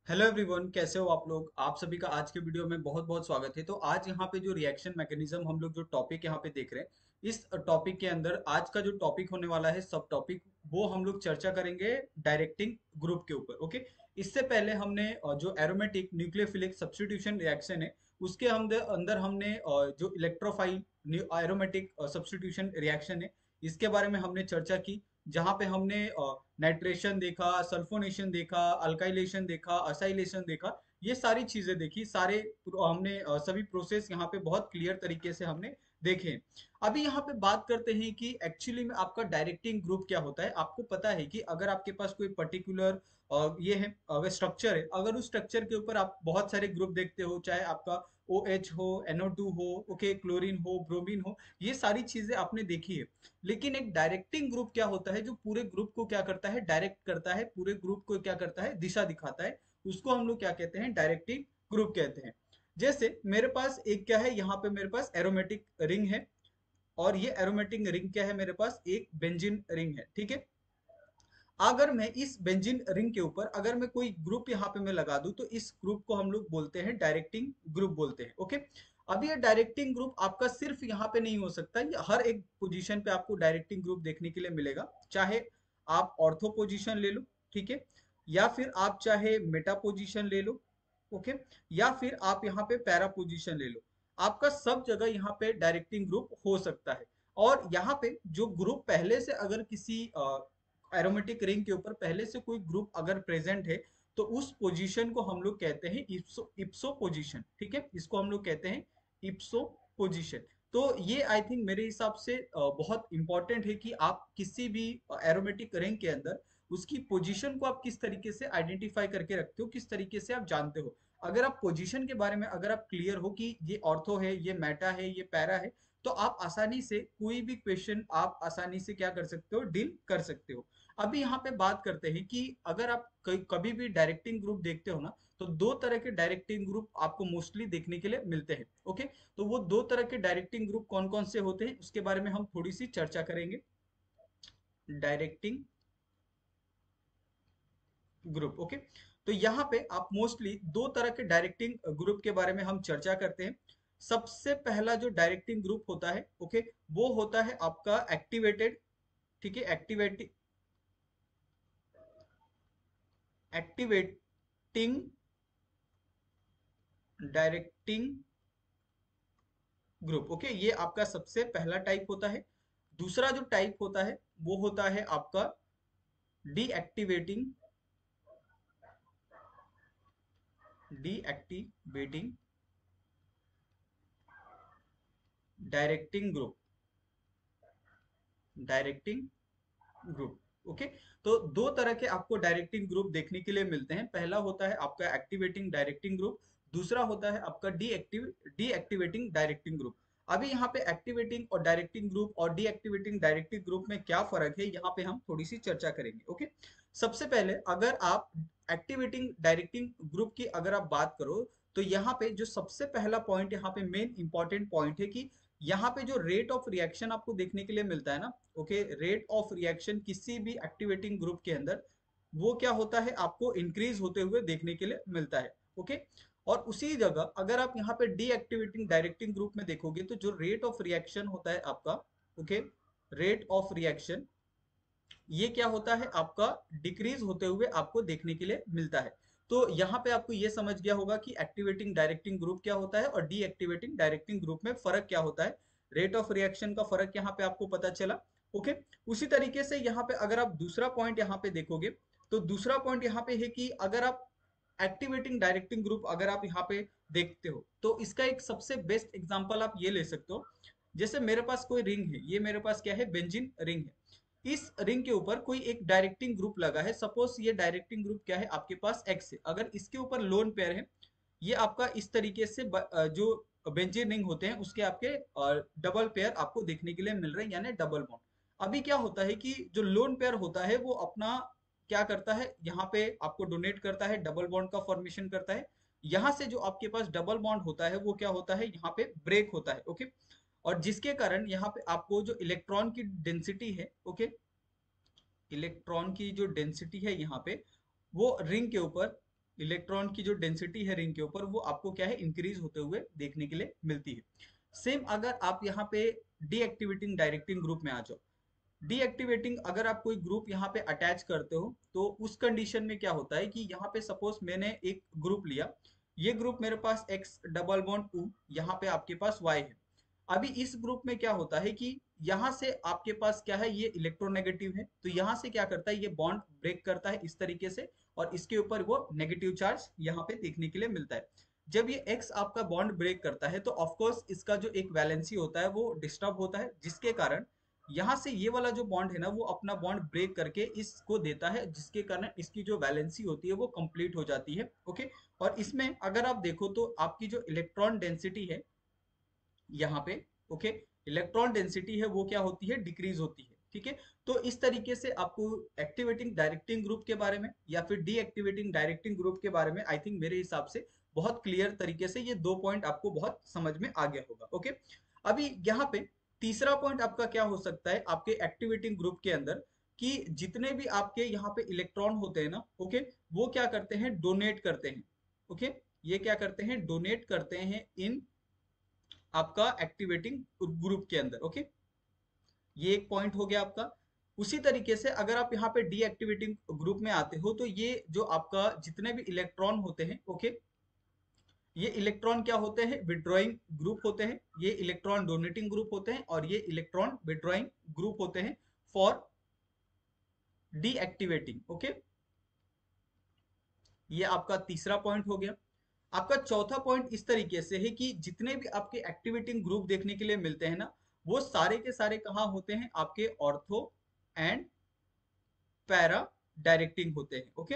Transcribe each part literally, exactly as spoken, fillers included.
Hello everyone, कैसे हो आप लोग। आप सभी का आज के वीडियो में बहुत बहुत स्वागत है। तो आज यहाँ पे जो रिएक्शन मैकेनिज्म हम लोग जो टॉपिक यहाँ पे देख रहे हैं, इस टॉपिक के अंदर आज का जो टॉपिक होने वाला है सब टॉपिक, वो हम लोग चर्चा करेंगे डायरेक्टिंग ग्रुप के ऊपर। ओके। इससे पहले हमने अ, जो एरोमेटिक न्यूक्लियोफिलिक सब्स्टिट्यूशन रिएक्शन है, उसके हम अंदर हमने अ, जो इलेक्ट्रोफाइल एरोमेटिक सब्स्टिट्यूशन रिएक्शन है, इसके बारे में हमने चर्चा की। जहाँ पे हमने नाइट्रेशन देखा, सल्फोनेशन देखा, अल्काइलेशन देखा, असाइलेशन देखा, ये सारी चीजें देखी। सारे प्रो- हमने अ, सभी प्रोसेस यहाँ पे बहुत क्लियर तरीके से हमने देखे हैं। अभी यहाँ पे बात करते हैं कि एक्चुअली में आपका डायरेक्टिंग ग्रुप क्या होता है। आपको पता है कि अगर आपके पास कोई पर्टिकुलर ये है, अगर स्ट्रक्चर है, अगर उस स्ट्रक्चर के ऊपर आप बहुत सारे ग्रुप देखते हो, चाहे आपका ओ एच हो, एन ओ टू हो, ओके, क्लोरीन हो, ब्रोमीन हो, ये सारी चीजें आपने देखी है। लेकिन एक डायरेक्टिंग ग्रुप क्या होता है, जो पूरे ग्रुप को क्या करता है, डायरेक्ट करता है, पूरे ग्रुप को क्या करता है, दिशा दिखाता है। उसको हम लोग क्या कहते हैं, डायरेक्टिंग ग्रुप कहते हैं। जैसे मेरे पास एक क्या है, यहाँ पे मेरे पास एरोमेटिक रिंग है, और ये एरोमेटिक रिंग क्या है, मेरे पास एक बेंजीन रिंग है, ठीक है। अगर मैं इस बेंजीन रिंग के ऊपर अगर मैं कोई ग्रुप यहाँ पे मैं लगा दूं, तो इस ग्रुप को हम लोग बोलते हैं डायरेक्टिंग ग्रुप बोलते हैं। ओके। अब ये डायरेक्टिंग ग्रुप आपका सिर्फ यहाँ पे नहीं हो सकता, ये हर एक पोजीशन पे आपको डायरेक्टिंग ग्रुप देखने के लिए मिलेगा। चाहे आप ऑर्थो पोजीशन ले लो, ठीक है, या फिर आप चाहे मेटा पोजीशन ले लो, ओके, या फिर आप यहाँ पे पैरा पोजीशन ले लो, आपका सब जगह यहाँ पे डायरेक्टिंग ग्रुप हो सकता है। और यहाँ पे जो ग्रुप पहले से अगर किसी एरोमेटिक रिंग के ऊपर पहले से कोई ग्रुप अगर प्रेजेंट है, तो उस पोजीशन को हम लोग कहते हैं इप्सो इप्सो पोजीशन, ठीक है, इसको हम लोग कहते हैं इप्सो पोजीशन। तो ये आई थिंक मेरे हिसाब से अ, बहुत इंपॉर्टेंट है कि आप किसी भी एरोमेटिक रिंग के अंदर उसकी पोजीशन को आप किस तरीके से आइडेंटिफाई करके रखते हो, किस तरीके से आप जानते हो। अगर आप पोजीशन के बारे में अगर आप क्लियर हो कि ये ऑर्थो है, ये मेटा है, ये पैरा है, तो आप आसानी से कोई भी क्वेश्चन आप आसानी से क्या कर सकते हो, डील कर सकते हो। अभी यहाँ पे बात करते हैं कि अगर आप कई- कभी भी डायरेक्टिंग ग्रुप देखते हो ना, तो दो तरह के डायरेक्टिंग ग्रुप आपको मोस्टली देखने के लिए मिलते हैं। ओके। तो वो दो तरह के डायरेक्टिंग ग्रुप कौन कौन से होते हैं, उसके बारे में हम थोड़ी सी चर्चा करेंगे। Directing group, okay. तो यहाँ पे आप मोस्टली दो तरह के डायरेक्टिंग ग्रुप के बारे में हम चर्चा करते हैं। सबसे पहला जो डायरेक्टिंग ग्रुप होता है, ओके, वो होता है आपका एक्टिवेटेड, ठीक है, activate activating directing group, okay, ये आपका सबसे पहला टाइप होता है। दूसरा जो टाइप होता है, वो होता है आपका deactivating deactivating directing group directing group, okay. तो दो तरह के आपको डायरेक्टिंग ग्रुप देखने के लिए मिलते हैं। पहला होता है आपका एक्टिवेटिंग डायरेक्टिंग ग्रुप, दूसरा होता है आपका डीएक्टिव डीएक्टिवेटिंग डायरेक्टिंग ग्रुप। अभी यहाँ पे एक्टिवेटिंग और डायरेक्टिंग ग्रुप और डीएक्टिवेटिंग डायरेक्टिंग ग्रुप में क्या फर्क है, यहाँ पे हम थोड़ी सी चर्चा करेंगे। ओके। सबसे पहले अगर आप एक्टिवेटिंग डायरेक्टिंग ग्रुप की अगर आप बात करो, तो यहाँ पे जो सबसे पहला पॉइंट, यहाँ पे मेन इंपॉर्टेंट पॉइंट है कि यहाँ पे जो रेट ऑफ रिएक्शन आपको देखने के लिए मिलता है ना, ओके, रेट ऑफ रिएक्शन किसी भी एक्टिवेटिंग ग्रुप के अंदर वो क्या होता है, आपको इंक्रीज होते हुए देखने के लिए मिलता है। ओके। और उसी जगह अगर आप यहाँ पे डीएक्टिवेटिंग डायरेक्टिंग ग्रुप में देखोगे, तो जो रेट ऑफ रिएक्शन होता है आपका, ओके, रेट ऑफ रिएक्शन, ये क्या होता है आपका, डिक्रीज होते हुए आपको देखने के लिए मिलता है। तो यहाँ पे आपको ये समझ गया होगा कि एक्टिवेटिंग डायरेक्टिंग ग्रुप क्या होता है और डीएक्टिवेटिंग डायरेक्टिंग ग्रुप में फर्क क्या होता है। रेट ऑफ रिएक्शन का फर्क यहाँ पे आपको पता चला। ओके। उसी तरीके से यहाँ पे अगर आप दूसरा पॉइंट यहाँ पे देखोगे, तो दूसरा पॉइंट यहाँ पे है कि अगर आप एक्टिवेटिंग डायरेक्टिंग ग्रुप अगर आप यहाँ पे देखते हो, तो इसका एक सबसे बेस्ट एग्जांपल आप ये ले सकते हो। जैसे मेरे पास कोई रिंग है, ये मेरे पास क्या है, बेंजीन रिंग है। इस रिंग के ऊपर कोई एक डायरेक्टिंग ग्रुप लगा है। सपोज ये डायरेक्टिंग ग्रुप क्या है, आपके पास एक्स है। अगर इसके ऊपर लोन पेयर है, ये आपका इस तरीके से ब- अ, जो बेंजीन रिंग होते हैं उसके आपके डबल पेयर आपको देखने के लिए मिल रहे हैं, यानी डबल बॉन्ड। अभी क्या होता है कि जो लोन पेयर होता है वो अपना क्या करता है, यहाँ पे आपको डोनेट करता है, डबल बॉन्ड का फॉर्मेशन करता है। यहाँ से जो आपके पास डबल बॉन्ड होता है वो क्या होता है, यहाँ पे ब्रेक होता है, ओके। और जिसके कारण यहाँ पे आपको जो इलेक्ट्रॉन की डेंसिटी है, ओके, इलेक्ट्रॉन की जो डेंसिटी है यहाँ पे, वो रिंग के ऊपर, इलेक्ट्रॉन की जो डेंसिटी है रिंग के ऊपर वो आपको क्या है इंक्रीज होते हुए देखने के लिए मिलती है। सेम अगर आप यहाँ पे डीएक्टिवेटिंग डायरेक्टिंग ग्रुप में आ जाओ, डीएक्टिवेटिंग अगर आप कोई ग्रुप यहाँ पे अटैच करते हो तो उस कंडीशन में क्या होता है कि यहाँ पे सपोज मैंने एक ग्रुप लिया, ये ग्रुप मेरे पास एक्स डबल बॉन्ड टू, यहाँ पे आपके पास वाई है। अभी इस ग्रुप में क्या होता है कि यहाँ से आपके पास क्या है, ये इलेक्ट्रोनेगेटिव है, तो यहाँ से क्या करता है ये बॉन्ड ब्रेक करता है इस तरीके से, और इसके ऊपर वो नेगेटिव चार्ज यहाँ पे देखने के लिए मिलता है। जब ये एक्स आपका बॉन्ड ब्रेक करता है तो ऑफकोर्स इसका जो एक वैलेंसी होता है वो डिस्टर्ब होता है, जिसके कारण यहाँ से ये वाला जो बॉन्ड है ना वो अपना बॉन्ड ब्रेक करके इसको देता है, जिसके कारण इसकी जो वैलेंसी होती है वो कंप्लीट हो जाती है। ओके, और इसमें अगर आप देखो तो आपकी जो इलेक्ट्रॉन डेंसिटी है यहाँ पे, ओके, इलेक्ट्रॉन डेंसिटी है वो क्या होती है, डिक्रीज होती है। ठीक है, तो इस तरीके से आपको एक्टिवेटिंग डायरेक्टिंग ग्रुप के बारे में या फिर डीएक्टिवेटिंग डायरेक्टिंग ग्रुप के बारे में आई थिंक मेरे हिसाब से बहुत क्लियर तरीके से ये दो पॉइंट आपको बहुत समझ में आ गया होगा। ओके, अभी यहाँ पे तीसरा पॉइंट आपका क्या हो सकता है आपके एक्टिवेटिंग ग्रुप के अंदर, कि जितने भी आपके यहाँ पे इलेक्ट्रॉन होते हैं ना, ओके, वो क्या करते हैं, डोनेट करते हैं। ओके, ये क्या करते हैं, डोनेट करते हैं इन आपका एक्टिवेटिंग ग्रुप के अंदर। ओके, ये एक पॉइंट हो गया आपका। उसी तरीके से अगर आप यहाँ पे डीएक्टिवेटिंग ग्रुप में आते हो तो ये जो आपका जितने भी इलेक्ट्रॉन होते हैं, ओके, ये इलेक्ट्रॉन क्या होते हैं, विड्रॉइंग ग्रुप होते हैं, ये इलेक्ट्रॉन डोनेटिंग ग्रुप होते हैं, और ये इलेक्ट्रॉन विड्रॉइंग ग्रुप होते हैं फॉर डीएक्टिवेटिंग। ओके, ये आपका तीसरा पॉइंट हो गया। आपका चौथा पॉइंट इस तरीके से है कि जितने भी आपके एक्टिवेटिंग ग्रुप देखने के लिए मिलते हैं ना, वो सारे के सारे कहाँ होते हैं, आपके ऑर्थो एंड पैरा डायरेक्टिंग होते हैं। ओके,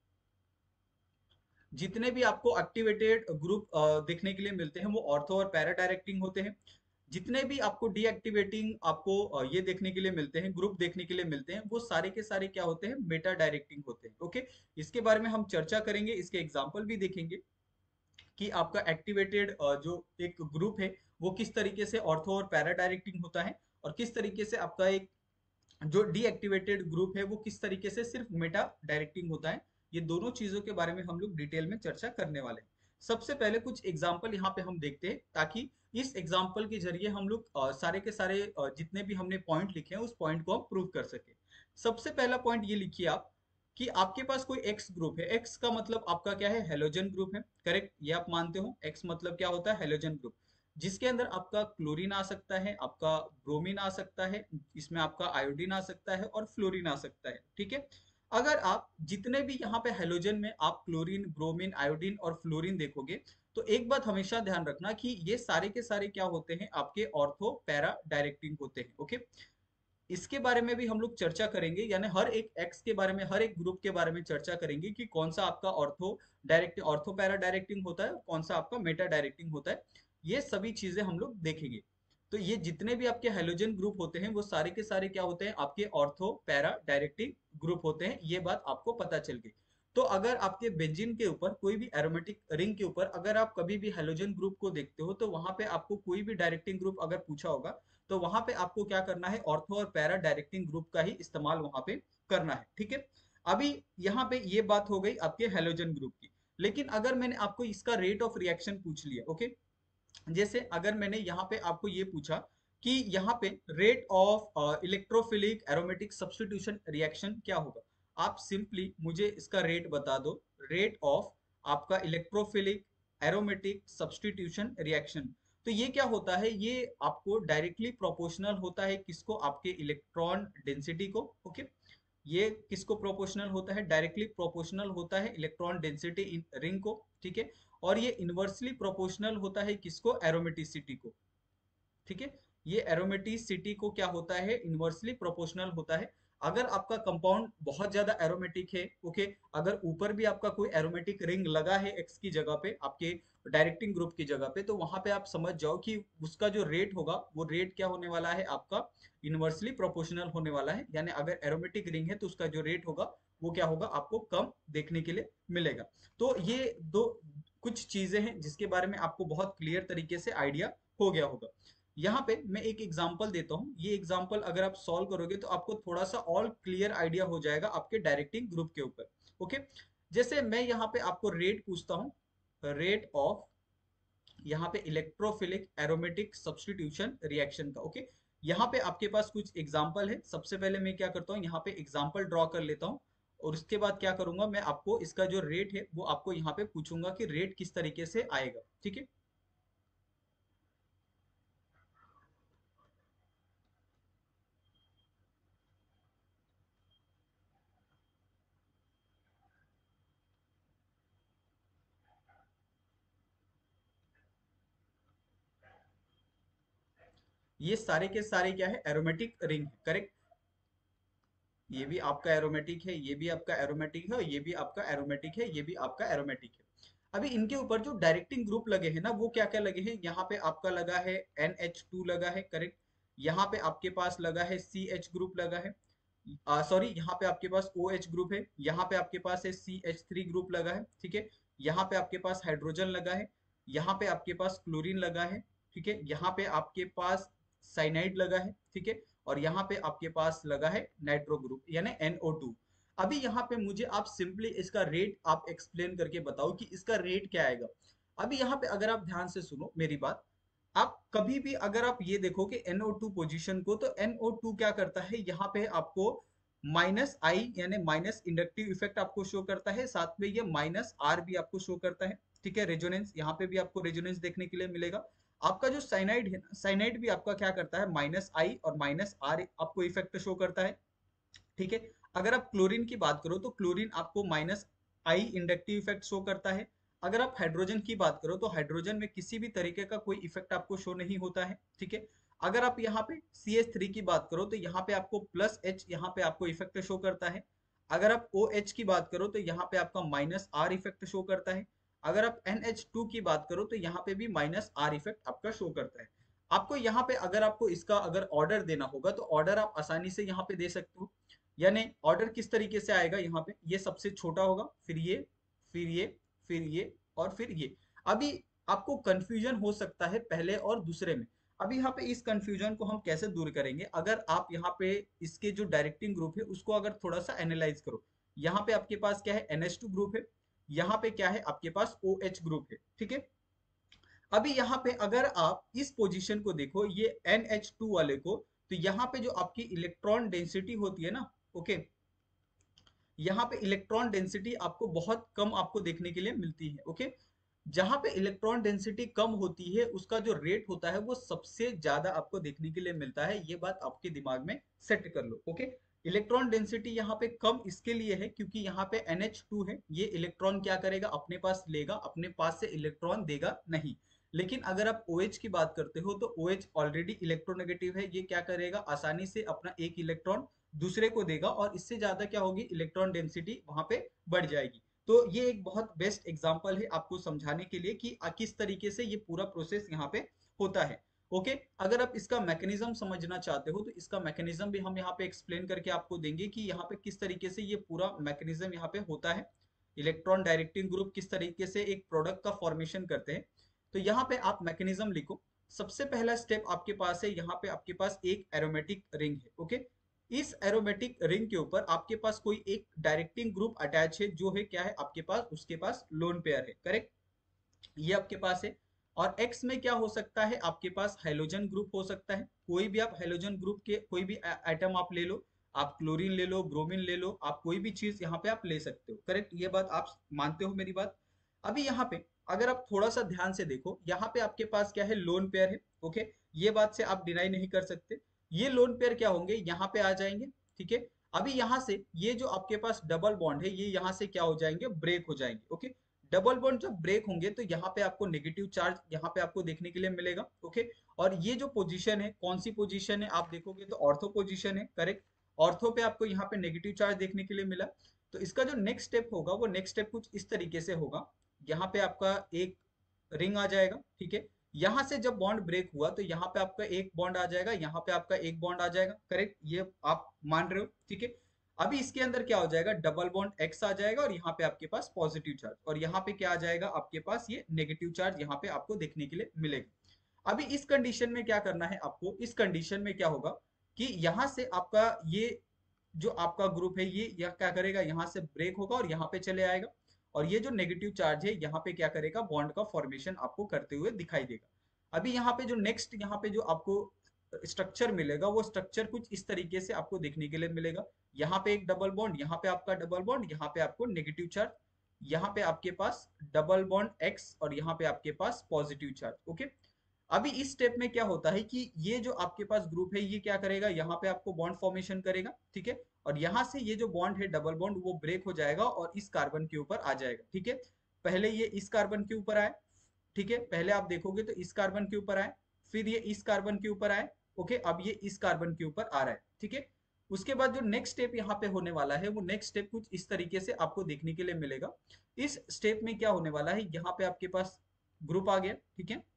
जितने भी आपको एक्टिवेटेड ग्रुप देखने के लिए मिलते हैं वो ऑर्थो और पैरा डायरेक्टिंग होते हैं। जितने भी आपको डीएक्टिवेटिंग आपको अ, ये देखने के लिए मिलते हैं, ग्रुप देखने के लिए मिलते हैं, वो सारे के सारे क्या होते हैं, मेटा डायरेक्टिंग होते हैं। ओके, इसके बारे में हम चर्चा करेंगे, इसके एग्जाम्पल भी देखेंगे कि आपका एक्टिवेटेड जो एक ग्रुप है वो किस तरीके से ऑर्थो और पैरा डायरेक्टिंग होता है, और किस तरीके से आपका एक जो डीएक्टिवेटेड ग्रुप है वो किस तरीके से सिर्फ मेटा डायरेक्टिंग होता है। ये दोनों चीजों के बारे में हम लोग डिटेल में चर्चा करने वाले हैं। सबसे पहले कुछ एग्जाम्पल यहाँ पे हम देखते हैं, ताकि इस एग्जाम्पल के जरिए हम लोग अ, सारे के सारे अ, जितने भी हमने पॉइंट लिखे हैं उस पॉइंट को हम प्रूव कर सके। सबसे पहला पॉइंट ये लिखिए आप कि आपके पास कोई एक्स ग्रुप है। एक्स का मतलब आपका क्या है, हेलोजन ग्रुप है। करेक्ट, ये आप मानते हो, एक्स मतलब क्या होता है, हेलोजन ग्रुप, जिसके अंदर आपका क्लोरीन आ सकता है, आपका ब्रोमीन आ सकता है, इसमें आपका आयोडीन आ सकता है और फ्लोरीन आ सकता है। ठीक है, अगर आप जितने भी यहाँ पे हेलोजन में आप क्लोरीन, ब्रोमीन, आयोडीन और फ्लोरीन देखोगे तो एक बात हमेशा ध्यान रखना कि ये सारे के सारे क्या होते हैं, आपके ऑर्थो पैरा डायरेक्टिंग होते हैं। ओके, इसके बारे में भी हम लोग चर्चा करेंगे, यानी हर एक एक्स के बारे में, हर एक ग्रुप के बारे में चर्चा करेंगे कि कौन सा आपका ortho directing, ortho para directing होता है, कौन सा आपका मेटा डायरेक्टिंग होता है। ये सभी चीजें हम लोग देखेंगे। तो ये जितने भी आपके हेलोजन ग्रुप होते हैं वो सारे के सारे क्या होते हैं, आपके ऑर्थो पैरा डायरेक्टिंग ग्रुप होते हैं। ये बात आपको पता चल गई। तो अगर आपके बेंजीन के ऊपर, कोई भी एरोमेटिक रिंग के ऊपर अगर आप कभी भी हेलोजन ग्रुप को देखते हो तो वहां पे आपको कोई भी डायरेक्टिंग ग्रुप अगर पूछा होगा तो वहां पे आपको क्या करना है, ऑर्थो और पैरा डायरेक्टिंग ग्रुप का ही इस्तेमाल वहां पे करना है। ठीक है, अभी यहाँ पे ये बात हो गई आपके हेलोजन ग्रुप की। लेकिन अगर मैंने आपको इसका रेट ऑफ रिएक्शन पूछ लिया, ओके, जैसे अगर मैंने यहाँ पे आपको ये पूछा कि यहाँ पे rate of electrophilic aromatic substitution reaction क्या होगा, आप सिंपली मुझे इसका रेट बता दो। रेट ऑफ आपका इलेक्ट्रोफिलिक एरोमेटिक सब्स्टिट्यूशन रिएक्शन, तो ये क्या होता है, ये आपको डायरेक्टली प्रोपोर्शनल होता है किसको, आपके इलेक्ट्रॉन डेंसिटी को। ओके, ये किसको प्रोपोर्शनल होता है, डायरेक्टली प्रोपोर्शनल होता है इलेक्ट्रॉन डेंसिटी इन रिंग को। ठीक है, और ये इनवर्सली प्रोपोर्शनल होता है किसको, एरोमेटिसिटी को। ठीक है, ये एरोमेटिसिटी को क्या होता है, इनवर्सली प्रोपोर्शनल होता है। अगर आपका कंपाउंड बहुत ज्यादा एरोमेटिक है, ओके, अगर ऊपर भी आपका कोई एरोमेटिक रिंग लगा है एक्स की जगह पे, आपके डायरेक्टिंग ग्रुप की जगह पे, तो वहां पे आप समझ जाओ कि उसका जो रेट होगा वो रेट क्या होने वाला है, आपका इनवर्सली प्रोपोर्शनल होने वाला है। यानी अगर एरोमेटिक रिंग है तो उसका जो रेट होगा वो क्या होगा, आपको कम देखने के लिए मिलेगा। तो ये दो कुछ चीजें हैं जिसके बारे में आपको बहुत क्लियर तरीके से आइडिया हो गया होगा। यहाँ पे मैं एक एग्जांपल देता हूँ, ये एग्जांपल अगर आप सॉल्व करोगे तो आपको थोड़ा सा और क्लियर आइडिया हो जाएगा आपके डायरेक्टिंग ग्रुप के ऊपर। ओके, जैसे मैं यहाँ पे आपको रेट पूछता हूँ, रेट ऑफ यहाँ पे इलेक्ट्रोफिलिक एरोमेटिक सब्स्टिट्यूशन रिएक्शन का। ओके, यहाँ पे आपके पास कुछ एग्जांपल है। सबसे पहले मैं क्या करता हूँ, यहाँ पे एग्जांपल ड्रॉ कर लेता हूँ, और उसके बाद क्या करूंगा, मैं आपको इसका जो रेट है वो आपको यहाँ पे पूछूंगा कि रेट किस तरीके से आएगा। ठीक है, ये सारे के सारे क्या है, एरोमेटिक रिंग है, करेक्ट। ये भी आपका एरोमेटिक है, ये भी आपका एरोमेटिक है, और ये भी आपका एरोमेटिक है, ये भी आपका एरोमेटिक है। अभी इनके ऊपर जो डायरेक्टिंग ग्रुप लगे हैं ना, वो क्या क्या लगे हैं, यहाँ पे आपका लगा है एन एच टू लगा है, करेक्ट। यहाँ पे आपके पास लगा है सी एच ग्रुप लगा है, सॉरी यहाँ पे आपके पास ओ एच ग्रुप है, यहाँ पे आपके पास है सी एच थ्री ग्रुप लगा है, ठीक है। यहाँ पे आपके पास हाइड्रोजन लगा है, यहाँ पे आपके पास क्लोरीन लगा है, ठीक है। यहाँ पे आपके पास साइनाइड लगा है, ठीक है। और यहाँ पे आपके पास लगा है नाइट्रो ग्रुप यानी एन ओ टू। अभी यहाँ पे मुझे आप सिंपली इसका रेट आप एक्सप्लेन करके बताओ कि इसका रेट क्या आएगा। अभी यहाँ पे अगर आप ध्यान से सुनो मेरी बात, आप कभी भी अगर आप ये देखो कि एन ओ टू पोजीशन को, तो एन ओ टू क्या करता है, यहाँ पे आपको माइनस आई यानी माइनस इंडक्टिव इफेक्ट आपको शो करता है, साथ में ये माइनस आर भी आपको शो करता है, ठीक है। रेजोनेंस यहाँ पे भी आपको रेजोनेंस देखने के लिए मिलेगा। आपका जो साइनाइड है, साइनाइड भी आपका क्या करता है, माइनस आई और माइनस आर आपको इफेक्ट शो करता है, ठीक है। अगर आप क्लोरीन की बात करो तो क्लोरीन आपको minus I inductive effect show करता है। अगर आप हाइड्रोजन की बात करो तो हाइड्रोजन में किसी भी तरीके का कोई इफेक्ट आपको शो नहीं होता है, ठीक है। अगर आप यहाँ पे सी एच थ्री की बात करो तो यहाँ पे आपको प्लस एच यहाँ पे आपको इफेक्ट शो करता है। अगर आप ओ एच की बात करो तो यहाँ पे आपका माइनस आर इफेक्ट शो करता है। अगर आप एन एच टू की बात करो तो यहाँ पे भी माइनस आर इफेक्ट आपका शो करता है। आपको यहाँ पे अगर आपको इसका अगर ऑर्डर देना होगा तो ऑर्डर आप आसानी से यहाँ पे दे सकते हो। यानी ऑर्डर किस तरीके से आएगा, यहाँ पे ये सबसे छोटा होगा, फिर ये, फिर ये, फिर ये, और फिर ये। अभी आपको कंफ्यूजन हो सकता है पहले और दूसरे में। अभी यहाँ पे इस कंफ्यूजन को हम कैसे दूर करेंगे, अगर आप यहाँ पे इसके जो डायरेक्टिंग ग्रुप है उसको अगर थोड़ा सा एनालाइज करो। यहाँ पे आपके पास क्या है, एन एच टू ग्रुप है, यहाँ पे क्या है आपके पास ओ एच ग्रुप है, ठीक है। अभी यहाँ पे अगर आप इस पोजीशन को देखो, ये एन एच टू वाले को, तो यहाँ पे जो आपकी इलेक्ट्रॉन डेंसिटी होती है ना, ओके, यहाँ पे इलेक्ट्रॉन डेंसिटी आपको बहुत कम आपको देखने के लिए मिलती है, ओके। जहां पे इलेक्ट्रॉन डेंसिटी कम होती है उसका जो रेट होता है वो सबसे ज्यादा आपको देखने के लिए मिलता है। ये बात आपके दिमाग में सेट कर लो, ओके। इलेक्ट्रॉन डेंसिटी यहाँ पे कम इसके लिए है क्योंकि यहाँ पे एन एच टू है, ये इलेक्ट्रॉन क्या करेगा, अपने पास लेगा, अपने पास से इलेक्ट्रॉन देगा नहीं। लेकिन अगर आप ओ एच की बात करते हो तो ओ एच ऑलरेडी इलेक्ट्रोनेगेटिव है, ये क्या करेगा, आसानी से अपना एक इलेक्ट्रॉन दूसरे को देगा, और इससे ज्यादा क्या होगी, इलेक्ट्रॉन डेंसिटी वहां पे बढ़ जाएगी। तो ये एक बहुत बेस्ट एग्जांपल है आपको समझाने के लिए कि आ- किस तरीके से ये पूरा प्रोसेस यहाँ पे होता है, ओके। अगर आप इसका मैकेनिज्म समझना चाहते हो तो इसका मैकेनिज्म भी हम यहाँ पे एक्सप्लेन करके आपको देंगे कि यहाँ पे किस तरीके से ये पूरा मैकेनिज्म यहाँ पे होता है। इलेक्ट्रॉन डायरेक्टिंग ग्रुप किस तरीके से एक प्रोडक्ट का फॉर्मेशन करते हैं। तो यहाँ पे आप मैकेनिज्म लिखो। सबसे पहला स्टेप आपके पास है, यहाँ पे आपके पास एक एरोमेटिक रिंग है, ओके। इस एरोमेटिक रिंग के ऊपर आपके पास कोई एक डायरेक्टिंग ग्रुप अटैच है, जो है क्या है आपके पास, उसके पास लोन पेयर है, करेक्ट। ये आपके पास है। और एक्स में क्या हो सकता है, आपके पास हाइड्रोजन ग्रुप हो सकता है, कोई भी आप हाइड्रोजन ग्रुप के कोई भी आइटम आप ले लो। आप क्लोरीन ले लो, ब्रोमीन ले लो, आप कोई भी चीज यहाँ पे आप ले सकते हो, करेक्ट। ये बात आप मानते हो मेरी बात। अभी यहाँ पे अगर आप थोड़ा सा ध्यान से देखो, यहाँ पे आपके पास क्या है, लोन पेयर है, ओके। ये बात से आप डिनाई नहीं कर सकते। ये लोन पेयर क्या होंगे, यहाँ पे आ जाएंगे, ठीक है। अभी यहाँ से ये जो आपके पास डबल बॉन्ड है, ये यहाँ से क्या हो जाएंगे, ब्रेक हो जाएंगे, ओके। डबल बॉन्ड जब ब्रेक होंगे तो यहाँ पे आपको नेगेटिव चार्ज यहाँ पे आपको देखने के लिए मिलेगा, ओके। और ये जो पोजीशन है, कौन सी पोजीशन है, आप देखोगे तो ऑर्थो पोजीशन है, करेक्ट। ऑर्थो पे आपको यहाँ पे नेगेटिव चार्ज देखने के लिए मिला। तो इसका जो नेक्स्ट स्टेप होगा वो नेक्स्ट स्टेप कुछ इस तरीके से होगा। यहाँ पे आपका एक रिंग आ जाएगा, ठीक है। यहाँ से जब बॉन्ड ब्रेक हुआ तो यहाँ पे आपका एक बॉन्ड आ जाएगा, यहाँ पे आपका एक बॉन्ड आ जाएगा, करेक्ट। ये आप मान रहे हो, ठीक है। अभी इसके अंदर क्या हो जाएगा, डबल बॉन्ड एक्स आ जाएगा, और यहाँ पे आपके पास पॉजिटिव चार्ज, और यहाँ पे क्या आ जाएगा आपके पास, ये नेगेटिव चार्ज यहाँ पे आपको देखने के लिए मिलेगा। अभी इस कंडीशन में क्या करना है आपको, इस कंडीशन में क्या होगा कि यहाँ से आपका ये जो आपका ग्रुप है ये यह क्या करेगा, यहाँ से ब्रेक होगा और यहाँ पे चले आएगा, और ये जो नेगेटिव चार्ज है यहाँ पे क्या करेगा, बॉन्ड का फॉर्मेशन आपको करते हुए दिखाई देगा। अभी यहाँ पे जो नेक्स्ट यहाँ पे जो आपको स्ट्रक्चर मिलेगा वो स्ट्रक्चर कुछ इस तरीके से आपको देखने के लिए मिलेगा। यहाँ पे एक डबल बॉन्ड, यहाँ पे आपका डबल बॉन्ड, यहाँ पे आपको नेगेटिव चार्ज, यहाँ पे आपके पास डबल बॉन्ड एक्स और यहाँ पे आपके पास पॉजिटिव चार्ज। ओके, अभी इस स्टेप में क्या होता है कि ये जो आपके पास ग्रुप है ये क्या करेगा, यहाँ पे आपको बॉन्ड फॉर्मेशन करेगा, ठीक है, और यहाँ से ये जो बॉन्ड है डबल बॉन्ड वो ब्रेक हो जाएगा और इस कार्बन के ऊपर आ जाएगा, ठीक है। पहले ये इस कार्बन के ऊपर आए, ठीक है, पहले आप देखोगे तो इस कार्बन के ऊपर आए, फिर ये इस कार्बन के ऊपर आए, ओके, अब ये इस कार्बन के ऊपर आ रहा है, ठीक है। उसके बाद जो नेक्स्ट स्टेप यहाँ पे होने वाला है वो नेक्स्ट स्टेप कुछ इस तरीके से आपको देखने के लिए मिलेगा। इस स्टेप में क्या होने वाला है, यहाँ पे आपके पास ग्रुप आ गया, ठीक है,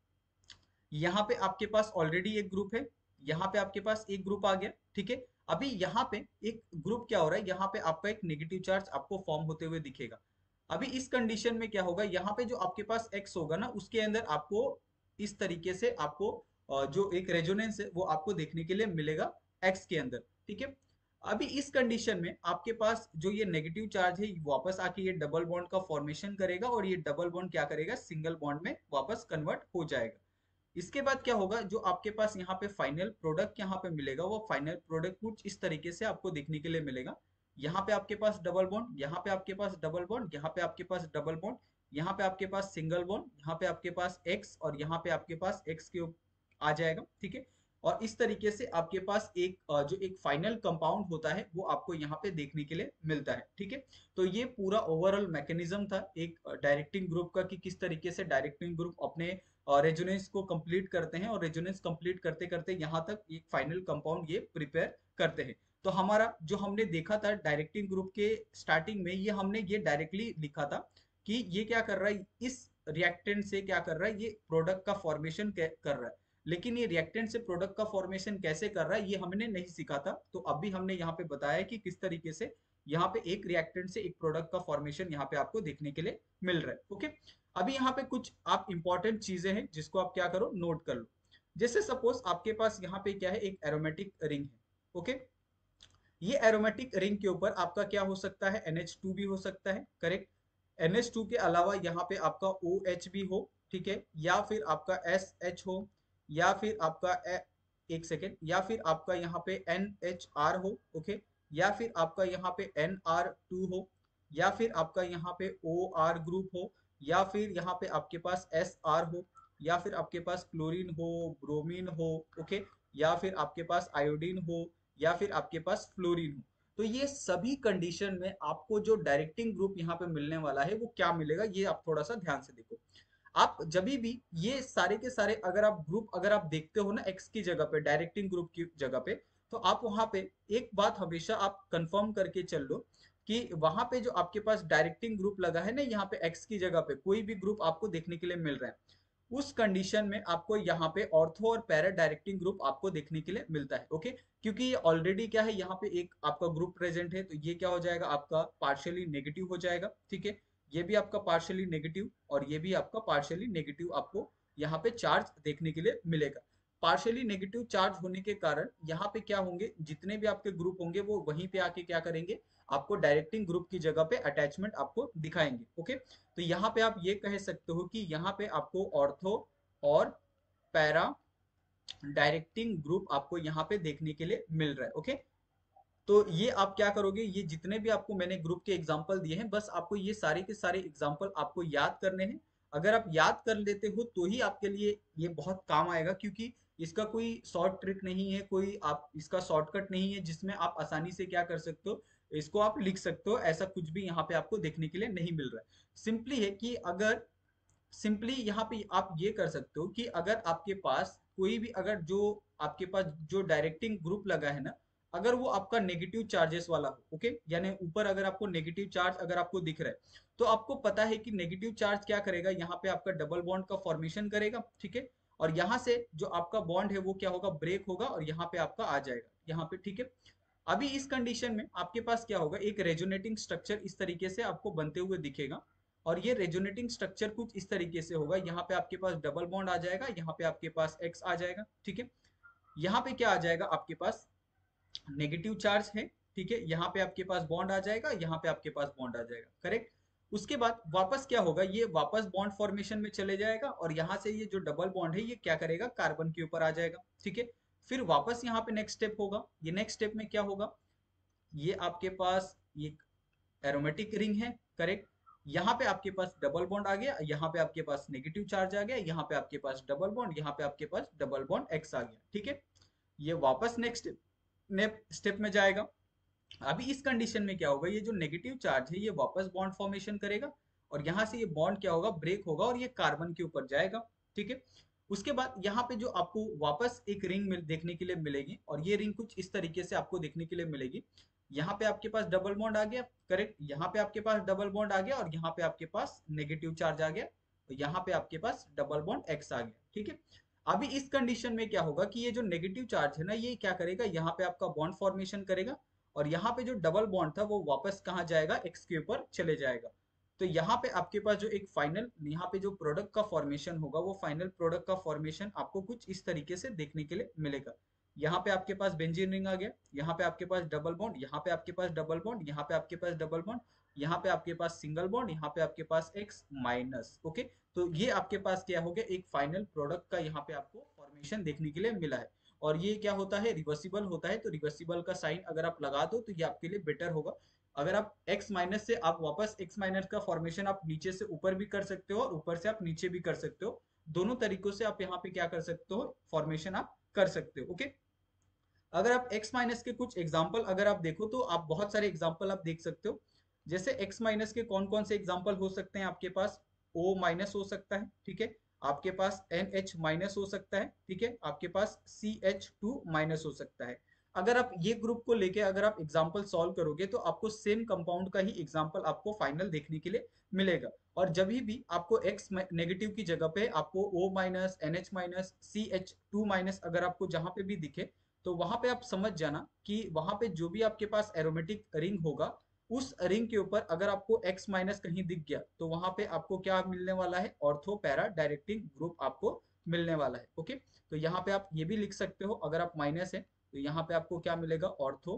यहाँ पे आपके पास ऑलरेडी एक ग्रुप है, यहाँ पे आपके पास एक ग्रुप आ गया, ठीक है। अभी यहाँ पे एक ग्रुप क्या हो रहा है, यहाँ पे आपका एक नेगेटिव चार्ज आपको फॉर्म होते हुए दिखेगा। अभी इस कंडीशन में क्या होगा, यहाँ पे जो आपके पास एक्स होगा ना उसके अंदर आपको इस तरीके से आपको अ, जो एक रेजोनेंस है वो आपको देखने के लिए मिलेगा एक्स के अंदर, ठीक है। अभी इस कंडीशन में आपके पास जो ये नेगेटिव चार्ज है वापस आके ये डबल बॉन्ड का फॉर्मेशन करेगा और ये डबल बॉन्ड क्या करेगा, सिंगल बॉन्ड में वापस कन्वर्ट हो जाएगा। इसके बाद क्या होगा, जो आपके पास यहाँ पे फाइनल प्रोडक्ट यहाँ पे मिलेगा वो फाइनल प्रोडक्ट कुछ इस तरीके से आपको देखने के लिए मिलेगा। यहाँ पे आपके पास डबल बॉन्ड, यहाँ पे आपके पास डबल बॉन्ड, यहाँ पे आपके पास डबल बॉन्ड, यहाँ पे आपके पास सिंगल बॉन्ड, यहाँ पे आपके पास एक्स और यहाँ पे आपके पास एक्स के आ जाएगा, ठीक है। और इस तरीके से आपके पास एक अ, जो एक फाइनल कंपाउंड होता है वो आपको यहाँ पे देखने के लिए मिलता है, ठीक है। तो ये पूरा ओवरऑल मैकेनिज्म था एक डायरेक्टिंग ग्रुप का कि किस तरीके से डायरेक्टिंग ग्रुप अपने रेजोनेंस को कंप्लीट करते हैं और रेजोनेंस कंप्लीट करते करते यहाँ तक एक फाइनल कंपाउंड ये प्रिपेयर करते हैं। तो हमारा जो हमने देखा था डायरेक्टिंग ग्रुप के स्टार्टिंग में, ये हमने ये डायरेक्टली लिखा था कि ये क्या कर रहा है, इस रिएक्टेंट से क्या कर रहा है, ये प्रोडक्ट का फॉर्मेशन कर रहा है। लेकिन ये रिएक्टेंट से प्रोडक्ट का फॉर्मेशन कैसे कर रहा है ये हमने नहीं सीखा था, तो अभी हमने यहाँ पे बताया कि किस तरीके से यहाँ पे एक रिएक्टेंट से एक प्रोडक्ट का फॉर्मेशन यहाँ पे आपको देखने के लिए मिल रहा है। ओके, अभी यहाँ पे कुछ आप इंपॉर्टेंट चीजें हैं जिसको आप क्या करो, नोट कर लो। जैसे सपोज आपके पास यहाँ पे क्या है, एक एरोमेटिक रिंग है, ओके। ये एरोमेटिक रिंग के ऊपर आपका क्या हो सकता है, एन एच टू भी हो सकता है, करेक्ट। एन एच टू के अलावा यहाँ पे आपका ओ एच भी हो, ठीक है, या फिर आपका एस एच हो, या फिर आपका ए, एक सेकेंड, या फिर आपका यहाँ पे एन एच आर हो, ओके, या फिर आपका यहाँ पे एन आर टू हो, या फिर आपका यहाँ पे ओ आर ग्रुप हो, या फिर यहाँ पे आपके पास एस आर हो, या फिर आपके पास क्लोरीन हो, ब्रोमीन हो, ओके, या फिर आपके पास आयोडीन हो, या फिर आपके पास फ्लोरीन हो। तो ये सभी कंडीशन में आपको जो डायरेक्टिंग ग्रुप यहाँ पे मिलने वाला है वो क्या मिलेगा, ये आप थोड़ा सा ध्यान से देखो। आप जब भी ये सारे के सारे अगर आप ग्रुप अगर आप देखते हो ना एक्स की जगह पे, डायरेक्टिंग ग्रुप की जगह पे, तो आप वहां पे एक बात हमेशा आप कंफर्म करके चल लो कि वहां पे जो आपके पास डायरेक्टिंग ग्रुप लगा है ना, यहाँ पे एक्स की जगह पे कोई भी ग्रुप आपको देखने के लिए मिल रहा है, उस कंडीशन में आपको यहाँ पे ऑर्थो और पैरा डायरेक्टिंग ग्रुप आपको देखने के लिए मिलता है, ओके। क्योंकि ये ऑलरेडी क्या है, यहाँ पे एक आपका ग्रुप प्रेजेंट है, तो ये क्या हो जाएगा, आपका पार्शियली नेगेटिव हो जाएगा, ठीक है। ये भी आपका पार्शियली नेगेटिव और ये भी आपका पार्शियली नेगेटिव आपको यहाँ पे चार्ज देखने के लिए मिलेगा। पार्शियली नेगेटिव चार्ज होने के कारण यहाँ पे क्या होंगे, जितने भी आपके ग्रुप होंगे वो वहीं पे आके क्या करेंगे, आपको डायरेक्टिंग ग्रुप की जगह पे अटैचमेंट आपको दिखाएंगे, ओके। तो यहाँ पे आप ये कह सकते हो कि यहाँ पे आपको ऑर्थो और पैरा डायरेक्टिंग ग्रुप आपको यहाँ पे देखने के लिए मिल रहा है, ओके। तो ये आप क्या करोगे, ये जितने भी आपको मैंने ग्रुप के एग्जांपल दिए हैं, बस आपको ये सारे के सारे एग्जांपल आपको याद करने हैं। अगर आप याद कर लेते हो तो ही आपके लिए ये बहुत काम आएगा, क्योंकि इसका कोई शॉर्ट ट्रिक नहीं है, कोई आप इसका शॉर्टकट नहीं है जिसमें आप आसानी से क्या कर सकते हो, इसको आप लिख सकते हो, ऐसा कुछ भी यहाँ पे आपको देखने के लिए नहीं मिल रहा है। सिंपली है कि अगर सिंपली यहाँ पे आप ये कर सकते हो कि अगर आपके पास कोई भी अगर जो आपके पास जो डायरेक्टिंग ग्रुप लगा है ना, अगर वो आपका नेगेटिव चार्जेस वाला हो, ओके, यानी ऊपर अगर आपको नेगेटिव चार्ज अगर आपको दिख रहा है, तो आपको पता है कि नेगेटिव चार्ज क्या करेगा, यहाँ पे आपका डबल बॉन्ड का फॉर्मेशन करेगा, ठीक है। और यहाँ से जो आपका बॉन्ड है वो क्या होगा, ब्रेक होगा और यहाँ पे आपका आ जाएगा यहाँ पे, ठीक है। अभी इस कंडीशन में आपके पास क्या होगा, एक रेजोनेटिंग स्ट्रक्चर इस तरीके से आपको बनते हुए दिखेगा। और ये रेजोनेटिंग स्ट्रक्चर कुछ इस तरीके से होगा, यहाँ पे आपके पास डबल बॉन्ड आ जाएगा, यहाँ पे आपके पास एक्स आ जाएगा, ठीक है। यहाँ पे क्या आ जाएगा, आपके पास नेगेटिव चार्ज है, ठीक है, यहाँ पे आपके पास बॉन्ड आ जाएगा, यहाँ पे आपके पास बॉन्ड आ जाएगा, करेक्ट। उसके बाद वापस क्या होगा, ये वापस बॉन्ड फॉर्मेशन में चले जाएगा और यहाँ से ये जो डबल बॉन्ड है ये क्या करेगा, कार्बन के ऊपर आ जाएगा, ठीक है। फिर वापस यहाँ पे नेक्स्ट स्टेप होगा, ये नेक्स्ट स्टेप में क्या होगा, ये आपके पास ये एरोमेटिक रिंग है, करेक्ट। यहाँ पे आपके पास डबल बॉन्ड आ गया, यहाँ पे आपके पास नेगेटिव चार्ज आ गया, यहाँ पे आपके पास डबल बॉन्ड, यहाँ पे आपके पास डबल बॉन्ड एक्स आ गया, ठीक है। ये वापस नेक्स्ट स्टेप में जाएगा। अभी इस कंडीशन में क्या होगा, ये जो नेगेटिव चार्ज है ये वापस बॉन्ड फॉर्मेशन करेगा और यहाँ से ये बॉन्ड क्या होगा, ब्रेक होगा और ये कार्बन के ऊपर जाएगा, ठीक है। उसके बाद यहाँ पे जो आपको वापस एक रिंग मिल देखने के लिए मिलेगी और ये रिंग कुछ इस तरीके से आपको देखने के लिए मिलेगी। यहाँ पे आपके पास डबल बॉन्ड आ गया, करेक्ट, यहाँ पे आपके पास डबल बॉन्ड आ गया और यहाँ पे आपके पास नेगेटिव चार्ज आ गया, तो यहाँ पे आपके पास डबल बॉन्ड एक्स आ गया, ठीक है। अभी इस कंडीशन में क्या होगा कि ये जो नेगेटिव चार्ज है ना, ये क्या करेगा, यहाँ पे आपका बॉन्ड फॉर्मेशन करेगा और यहाँ पे जो डबल बॉन्ड था वो वापस कहाँ जाएगा, एक्स के ऊपर चले जाएगा। तो यहाँ पे आपके पास जो एक फाइनल यहाँ पे जो प्रोडक्ट का फॉर्मेशन होगा, वो फाइनल प्रोडक्ट का फॉर्मेशन आपको कुछ इस तरीके से देखने के लिए मिलेगा। यहाँ पे आपके पास बेंजीन रिंग आ गया, यहाँ पे आपके पास डबल बॉन्ड, यहाँ पे आपके पास डबल बॉन्ड, यहाँ पे आपके पास डबल बॉन्ड, यहाँ पे आपके पास सिंगल बॉन्ड, यहाँ पे आपके पास एक्स माइनस, ओके। तो ये आपके पास क्या हो गया, एक फाइनल प्रोडक्ट का यहाँ पे आपको फॉर्मेशन देखने के लिए मिला है। और ये क्या होता है, रिवर्सिबल होता है, तो रिवर्सिबल का साइन अगर आप लगा दो तो ये आपके लिए बेटर होगा। अगर आप x माइनस से आप वापस x माइनस का फॉर्मेशन आप नीचे से ऊपर भी कर सकते हो और ऊपर से आप नीचे भी कर सकते हो, दोनों तरीकों से आप यहाँ पे क्या कर सकते हो, फॉर्मेशन आप कर सकते हो, ओके। अगर आप x माइनस के कुछ एग्जाम्पल अगर आप देखो तो आप बहुत सारे एग्जाम्पल आप देख सकते हो। जैसे x माइनस के कौन कौन से एग्जाम्पल हो सकते हैं, आपके पास O माइनस हो सकता है, ठीक है, आपके पास NH माइनस हो सकता है, ठीक है, आपके पास सी एच टू माइनस हो सकता है। अगर आप ये ग्रुप को लेके अगर आप एग्जाम्पल सॉल्व करोगे तो आपको सेम कंपाउंड का ही एग्जाम्पल आपको फाइनल देखने के लिए मिलेगा। और जब भी आपको x नेगेटिव की जगह पे आपको O minus, NH minus, C H two minus अगर आपको जहां पे भी दिखे, तो वहां पे आप समझ जाना कि वहां पे जो भी आपके पास एरोमेटिक रिंग होगा, उस रिंग के ऊपर अगर आपको x माइनस कहीं दिख गया तो वहां पे आपको क्या मिलने वाला है, ऑर्थो पैरा डायरेक्टिंग ग्रुप आपको मिलने वाला है, ओके। तो यहाँ पे आप ये भी लिख सकते हो, अगर आप माइनस है तो यहाँ पे आपको क्या मिलेगा, ऑर्थो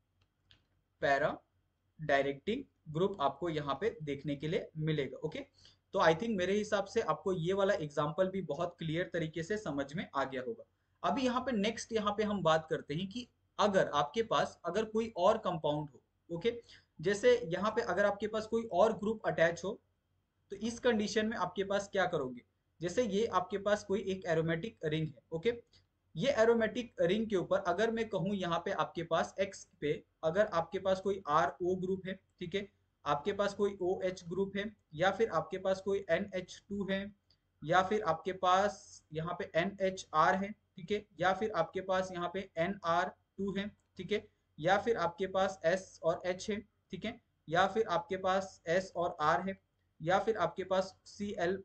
पैरा डायरेक्टिंग ग्रुप आपको यहाँ पे देखने के लिए मिलेगा, ओके। तो आई थिंक मेरे हिसाब से आपको ये वाला एग्जाम्पल भी बहुत क्लियर तरीके से समझ में आ गया होगा। अभी यहाँ पे नेक्स्ट यहाँ पे हम बात करते हैं कि अगर आपके पास अगर कोई और कंपाउंड हो, ओके, जैसे यहाँ पे अगर आपके पास कोई और ग्रुप अटैच हो, तो इस कंडीशन में आपके पास क्या करोगे, जैसे ये आपके पास कोई एक एरोमेटिक रिंग है, ओके। ये एरोमेटिक रिंग के ऊपर अगर मैं कहूँ यहाँ पे आपके पास एक्स पे अगर आपके पास कोई आर ओ ग्रुप है, ठीक है, आपके पास कोई ओ एच ग्रुप है, या फिर आपके पास कोई एन एच टू है, या फिर आपके पास यहाँ पे एन एच आर है, ठीक है, या फिर आपके पास यहाँ पे एन आर टू है, ठीक है, या फिर आपके पास एस और एच है, ठीक है, या फिर आपके पास एस और आर है, या फिर आपके पास सी एल,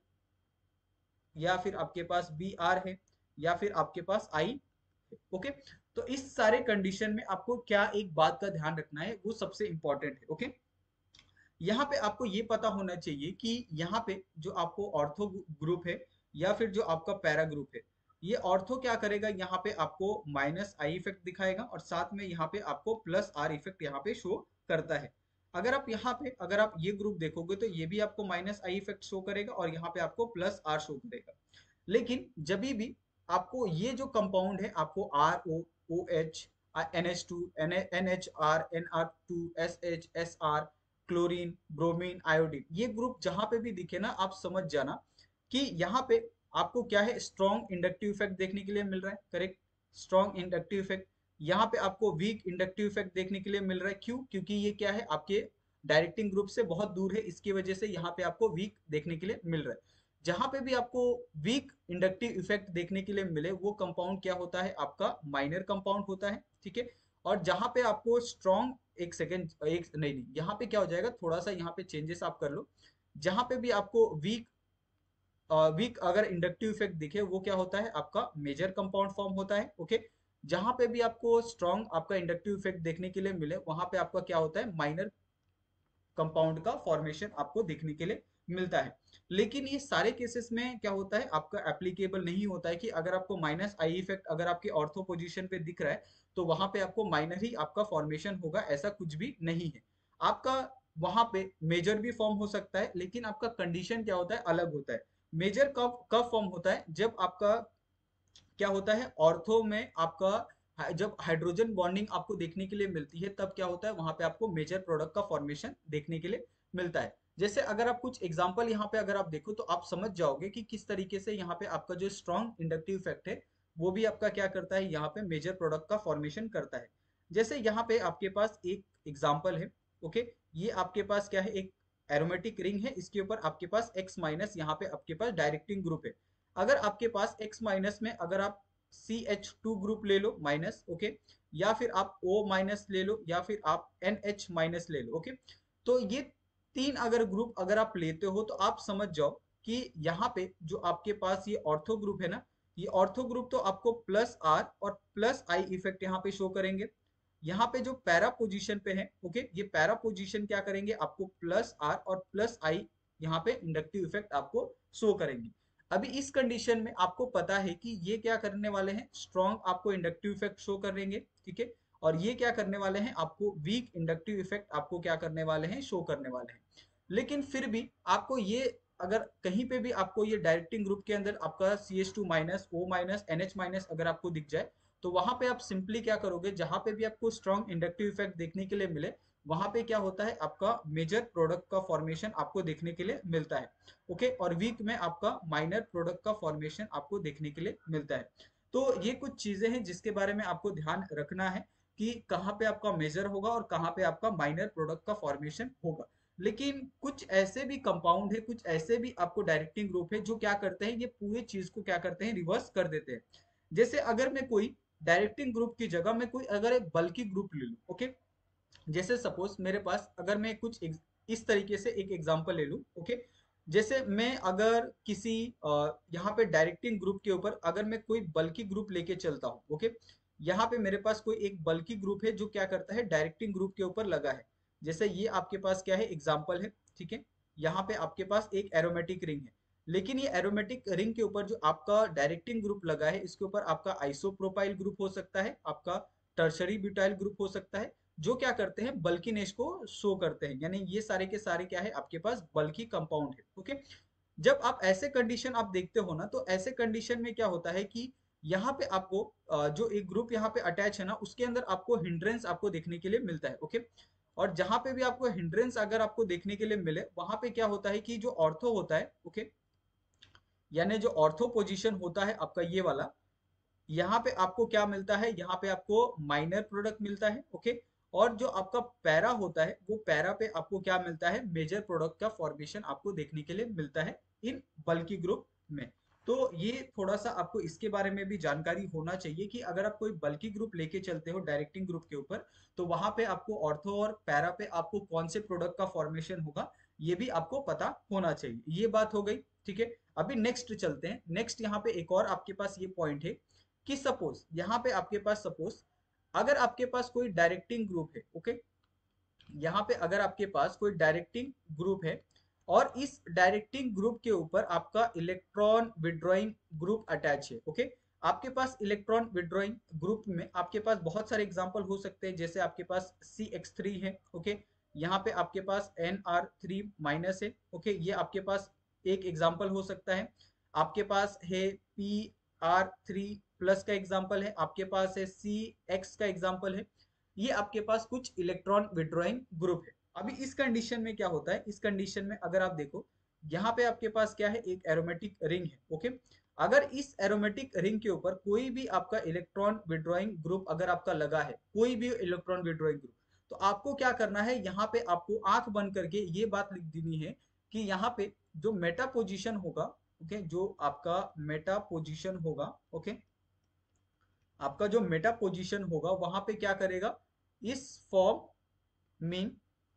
या फिर आपके पास बी आर है, या फिर आपके पास आई है, ओके। तो इस सारे कंडीशन में आपको क्या एक बात का ध्यान रखना है, वो सबसे इंपॉर्टेंट है, ओके। यहाँ पे आपको ये पता होना चाहिए कि यहाँ पे जो आपको ऑर्थो ग्रुप है या फिर जो आपका पैरा ग्रुप है, ये ऑर्थो क्या करेगा, यहाँ पे आपको माइनस आई इफेक्ट दिखाएगा और साथ में यहाँ पे आपको प्लस आर इफेक्ट यहाँ पे शो करता है। अगर आप यहाँ पे अगर आप ये ग्रुप देखोगे तो ये भी आपको माइनस आई इफेक्ट शो करेगा और यहाँ पे आपको प्लस आर शो करेगा। लेकिन जब भी आपको ये जो कंपाउंड है, आपको R O, O H, N H two, N H R, N R two, S H, S R, chlorine, bromine, iodine, ये ग्रुप जहां पे भी दिखे ना, आप समझ जाना कि यहाँ पे आपको क्या है, स्ट्रॉन्ग इंडक्टिव इफेक्ट देखने के लिए मिल रहा है, करेक्ट, स्ट्रॉन्ग इंडक्टिव इफेक्ट। यहाँ पे आपको वीक इंडक्टिव इफेक्ट देखने के लिए मिल रहा है, क्यों, क्योंकि ये क्या है, आपके डायरेक्टिंग ग्रुप से बहुत दूर है, इसकी वजह से यहाँ पे आपको वीक देखने के लिए मिल रहा है। जहां पे भी आपको वीक इंडक्टिव इफेक्ट देखने के लिए मिले, वो कंपाउंड क्या होता है, आपका माइनर कंपाउंड होता है, ठीक है। और जहां पे आपको स्ट्रॉन्ग, एक सेकेंड, एक नहीं नहीं यहाँ पे क्या हो जाएगा, थोड़ा सा यहाँ पे चेंजेस आप कर लो। जहां पे भी आपको वीक वीक अगर इंडक्टिव इफेक्ट दिखे, वो क्या होता है, आपका मेजर कंपाउंड फॉर्म होता है, ओके। जहां पे भी आपको स्ट्रॉन्ग आपका इंडक्टिव इफेक्ट देखने के लिए मिले, वहां पे आपका क्या होता है, माइनर कंपाउंड का फॉर्मेशन आपको देखने के लिए मिलता है। लेकिन ये सारे केसेस में क्या होता है, आपका एप्लीकेबल नहीं होता है कि अगर आपको माइनस आई इफेक्ट अगर आपके ऑर्थो पोजीशन पे दिख रहा है तो वहां पे आपको माइनर ही आपका फॉर्मेशन होगा, ऐसा कुछ भी नहीं है। आपका वहां पे मेजर भी फॉर्म हो सकता है, लेकिन आपका कंडीशन क्या होता है, अलग होता है। मेजर कब कब फॉर्म होता है, जब आपका क्या होता है, ऑर्थो में आपका हा- जब हाइड्रोजन बॉन्डिंग आपको देखने के लिए मिलती है तब क्या होता है, वहां पे आपको मेजर प्रोडक्ट का फॉर्मेशन देखने के लिए मिलता है। जैसे अगर आप कुछ एग्जांपल यहाँ पे अगर आप देखो तो आप समझ जाओगे कि किस तरीके से यहाँ पे आपका जो स्ट्रॉन्ग इंडक्टिव इफेक्ट है वो भी आपका क्या करता है, यहाँ पे मेजर प्रोडक्ट का फॉर्मेशन करता है। जैसे यहाँ पे आपके पास एक एग्जाम्पल है। ओके, ये आपके पास क्या है, एक एरोमेटिक रिंग है, इसके ऊपर आपके पास एक्स माइनस यहाँ पे आपके पास डायरेक्टिंग ग्रुप है। अगर आपके पास X माइनस में अगर आप सी एच टू ग्रुप ले लो माइनस, ओके, या फिर आप O माइनस ले लो, या फिर आप एन एच माइनस ले लो, ओके, तो ये तीन अगर ग्रुप अगर आप लेते हो तो आप समझ जाओ कि यहाँ पे जो आपके पास ये ऑर्थो ग्रुप है ना, ये ऑर्थो ग्रुप तो आपको प्लस आर और प्लस आई इफेक्ट यहाँ पे शो करेंगे। यहाँ पे जो पैरा पोजीशन पे है, ओके, ये पैरा पोजीशन क्या करेंगे, आपको प्लस आर और प्लस आई यहाँ पे इंडक्टिव इफेक्ट आपको शो करेंगे। अभी इस कंडीशन में आपको पता है कि ये क्या करने वाले हैं, स्ट्रॉन्ग आपको इंडक्टिव इफेक्ट शो करेंगे, ठीक है, और ये क्या करने वाले हैं, आपको वीक इंडक्टिव इफेक्ट आपको क्या करने वाले हैं, शो करने वाले हैं। लेकिन फिर भी आपको ये अगर कहीं पे भी आपको ये डायरेक्टिंग ग्रुप के अंदर आपका C H two minus O minus N H minus अगर आपको दिख जाए तो वहां पे आप सिंपली क्या करोगे, जहां पे भी आपको स्ट्रॉन्ग इंडक्टिव इफेक्ट देखने के लिए मिले वहां पे क्या होता है, आपका मेजर प्रोडक्ट का फॉर्मेशन आपको देखने के लिए मिलता है। ओके, और वीक में आपका माइनर प्रोडक्ट का फॉर्मेशन आपको देखने के लिए मिलता है। तो ये कुछ चीजें हैं जिसके बारे में आपको ध्यान रखना है कि कहाँ पे आपका मेजर होगा और कहाँ पे आपका माइनर प्रोडक्ट का फॉर्मेशन होगा। लेकिन कुछ ऐसे भी कंपाउंड है, कुछ ऐसे भी आपको डायरेक्टिंग ग्रुप है जो क्या करते हैं, ये पूरे चीज को क्या करते हैं, रिवर्स कर देते हैं। जैसे अगर मैं कोई डायरेक्टिंग ग्रुप की जगह में कोई अगर एक बल्कि ग्रुप ले लूं, ओके, जैसे सपोज मेरे पास अगर मैं कुछ ex- इस तरीके से एक एग्जांपल ले लूं, ओके, जैसे मैं अगर किसी अ, यहाँ पे डायरेक्टिंग ग्रुप के ऊपर अगर मैं कोई बल्कि ग्रुप लेके चलता हूँ, ओके, यहाँ पे मेरे पास कोई एक बल्कि ग्रुप है जो क्या करता है, डायरेक्टिंग ग्रुप के ऊपर लगा है। जैसे ये आपके पास क्या है, एग्जाम्पल है, ठीक है, यहाँ पे आपके पास एक एरोमेटिक रिंग है। लेकिन ये एरोमेटिक रिंग के ऊपर जो आपका डायरेक्टिंग ग्रुप लगा है इसके ऊपर आपका आइसोप्रोपाइल ग्रुप हो सकता है, आपका टर्शरी ब्यूटाइल ग्रुप हो सकता है, जो क्या करते हैं, बल्कीनेस को शो करते हैं। यानी ये सारे के सारे क्या है, आपके पास बल्की कंपाउंड है। ओके, जब आप ऐसे कंडीशन आप देखते हो ना तो ऐसे कंडीशन में क्या होता है कि यहाँ पे आपको अ, जो एक ग्रुप यहाँ पे अटैच है ना उसके अंदर आपको हिंड्रेंस आपको देखने के लिए मिलता है। ओके, और जहां पे भी आपको हिंड्रेंस अगर आपको देखने के लिए मिले वहां पे क्या होता है कि जो ऑर्थो होता है, ओके, यानी जो ऑर्थो पोजीशन होता है आपका ये वाला, यहाँ पे आपको क्या मिलता है, यहाँ पे आपको माइनर प्रोडक्ट मिलता है। ओके, और जो आपका पैरा होता है वो पैरा पे आपको क्या मिलता है, मेजर प्रोडक्ट का फॉर्मेशन आपको देखने के लिए मिलता है इन बल्कि ग्रुप में। तो ये थोड़ा सा आपको इसके बारे में भी जानकारी होना चाहिए कि अगर आप कोई बल्कि ग्रुप लेके चलते हो डायरेक्टिंग ग्रुप के ऊपर तो वहां पे आपको ऑर्थो और पैरा पे आपको कौन से प्रोडक्ट का फॉर्मेशन होगा ये भी आपको पता होना चाहिए। ये बात हो गई, ठीक है। अभी नेक्स्ट चलते हैं। नेक्स्ट यहाँ पे एक और आपके पास ये पॉइंट है कि सपोज यहाँ पे आपके पास सपोज अगर आपके पास कोई डायरेक्टिंग ग्रुप है, ओके, यहाँ पे अगर आपके पास कोई डायरेक्टिंग ग्रुप है और इस डायरेक्टिंग ग्रुप के ऊपर आपका इलेक्ट्रॉन विड्रॉइंग ग्रुप अटैच है, ओके, आपके पास इलेक्ट्रॉन विड्रॉइंग ग्रुप में आपके पास बहुत सारे एग्जांपल हो सकते हैं। जैसे आपके पास सी एक्स थ्री है, ओके, यहाँ पे आपके पास एन आर थ्री माइनस है, ओके, ये आपके पास एक एग्जांपल हो सकता है। आपके पास है पी आर थ्री प्लस का एग्जांपल है, आपके पास है सी एक्स का एग्जांपल है। ये आपके पास कुछ इलेक्ट्रॉन विड्रॉइंग ग्रुप है। अभी इस कंडीशन में क्या होता है, इस कंडीशन में अगर आप देखो यहाँ पे आपके पास क्या है, एक एरोमेटिक रिंग है, ओके, अगर इस एरोमेटिक रिंग के ऊपर कोई भी आपका इलेक्ट्रॉन विड्रॉइंग ग्रुप अगर आपका लगा है, कोई भी इलेक्ट्रॉन विड्रॉइंग ग्रुप, तो आपको क्या करना है, यहाँ पे आपको आंख बंद करके ये बात लिख देनी है कि यहाँ पे जो मेटा पोजीशन होगा, ओके, जो आपका मेटा पोजीशन होगा, ओके, आपका जो मेटा पोजीशन होगा वहां पे क्या करेगा, इस form mean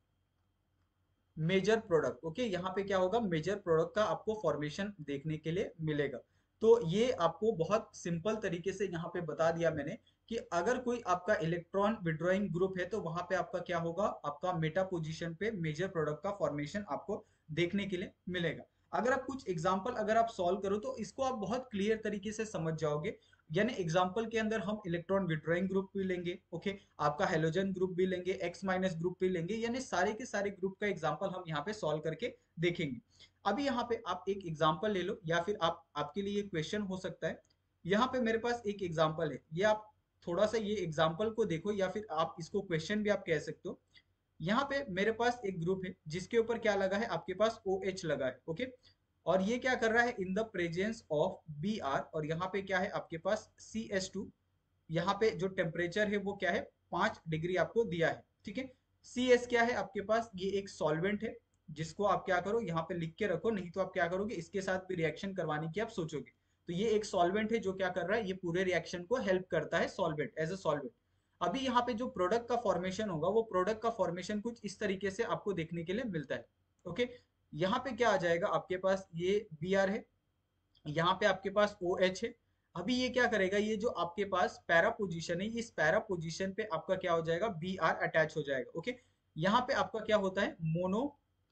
major product, okay, यहाँ पे क्या होगा, मेजर प्रोडक्ट का आपको फॉर्मेशन देखने के लिए मिलेगा। तो ये आपको बहुत सिंपल तरीके से यहाँ पे बता दिया मैंने कि अगर कोई आपका इलेक्ट्रॉन विड्रॉइंग ग्रुप है तो वहां पे आपका क्या होगा, आपका मेटा पोजीशन पे मेजर प्रोडक्ट का फॉर्मेशन आपको देखने के लिए मिलेगा। अगर आप कुछ एग्जाम्पल अगर आप सॉल्व करो तो इसको आप बहुत क्लियर तरीके से समझ जाओगे। यानी एग्जाम्पल के अंदर हम इलेक्ट्रॉन विड्रॉइंग ग्रुप भी लेंगे, ओके, आपका हेलोजन ग्रुप भी लेंगे, एक्स माइनस ग्रुप भी लेंगे, यानी सारे के सारे ग्रुप का एग्जाम्पल हम यहाँ पे सॉल्व करके देखेंगे। अभी यहाँ पे आप एक एग्जाम्पल ले लो, या फिर आप आपके लिए क्वेश्चन हो सकता है। यहाँ पे मेरे पास एक एग्जाम्पल है, ये आप थोड़ा सा ये एग्जाम्पल को देखो, या फिर आप इसको क्वेश्चन भी आप कह सकते हो। यहाँ पे मेरे पास एक ग्रुप है जिसके ऊपर क्या लगा है, आपके पास ओ एच लगा है, ओके, और ये क्या कर रहा है, in the presence of B R, और यहाँ पे क्या है आपके पास सी एच टू। यहाँ पे जो टेम्परेचर है वो क्या है, पांच डिग्री आपको दिया है, ठीक है। सी एस क्या है आपके पास, ये एक सॉल्वेंट है, जिसको आप क्या करो यहाँ पे लिख के रखो, नहीं तो आप क्या करोगे, इसके साथ भी रिएक्शन करवाने की आप सोचोगे। तो ये एक सॉल्वेंट है जो क्या कर रहा है, ये पूरे रिएक्शन को हेल्प करता है, सॉल्वेंट, एज अ सॉल्वेंट। अभी यहाँ पे जो प्रोडक्ट का फॉर्मेशन होगा, वो प्रोडक्ट का फॉर्मेशन कुछ इस तरीके से आपको देखने के लिए मिलता है, ओके। यहाँ पे क्या आ जाएगा आपके पास, ये बी आर है, यहाँ पे आपके पास ओ एच है। अभी ये क्या करेगा, ये जो आपके पास पैरा पोजीशन है, इस पैरा पोजीशन पे आपका क्या हो जाएगा, बी आर अटैच हो जाएगा, ओके। यहाँ पे आपका क्या होता है, मोनो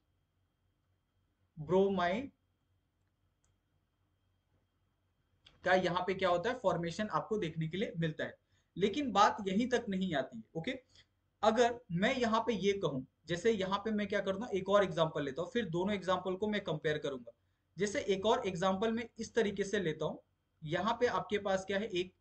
ब्रोमाइड का यहाँ पे क्या होता है, फॉर्मेशन आपको देखने के लिए मिलता है। लेकिन बात यहीं तक नहीं आती है, ओके। अगर मैं यहाँ पे ये कहूं, जैसे यहाँ पे मैं क्या करता हूँ, एक और एग्जांपल लेता हूँ, फिर दोनों एग्जांपल को मैं कंपेयर करूंगा। जैसे एक और एग्जांपल में इस तरीके से लेता हूँ, यहाँ पे आपके पास क्या है, एक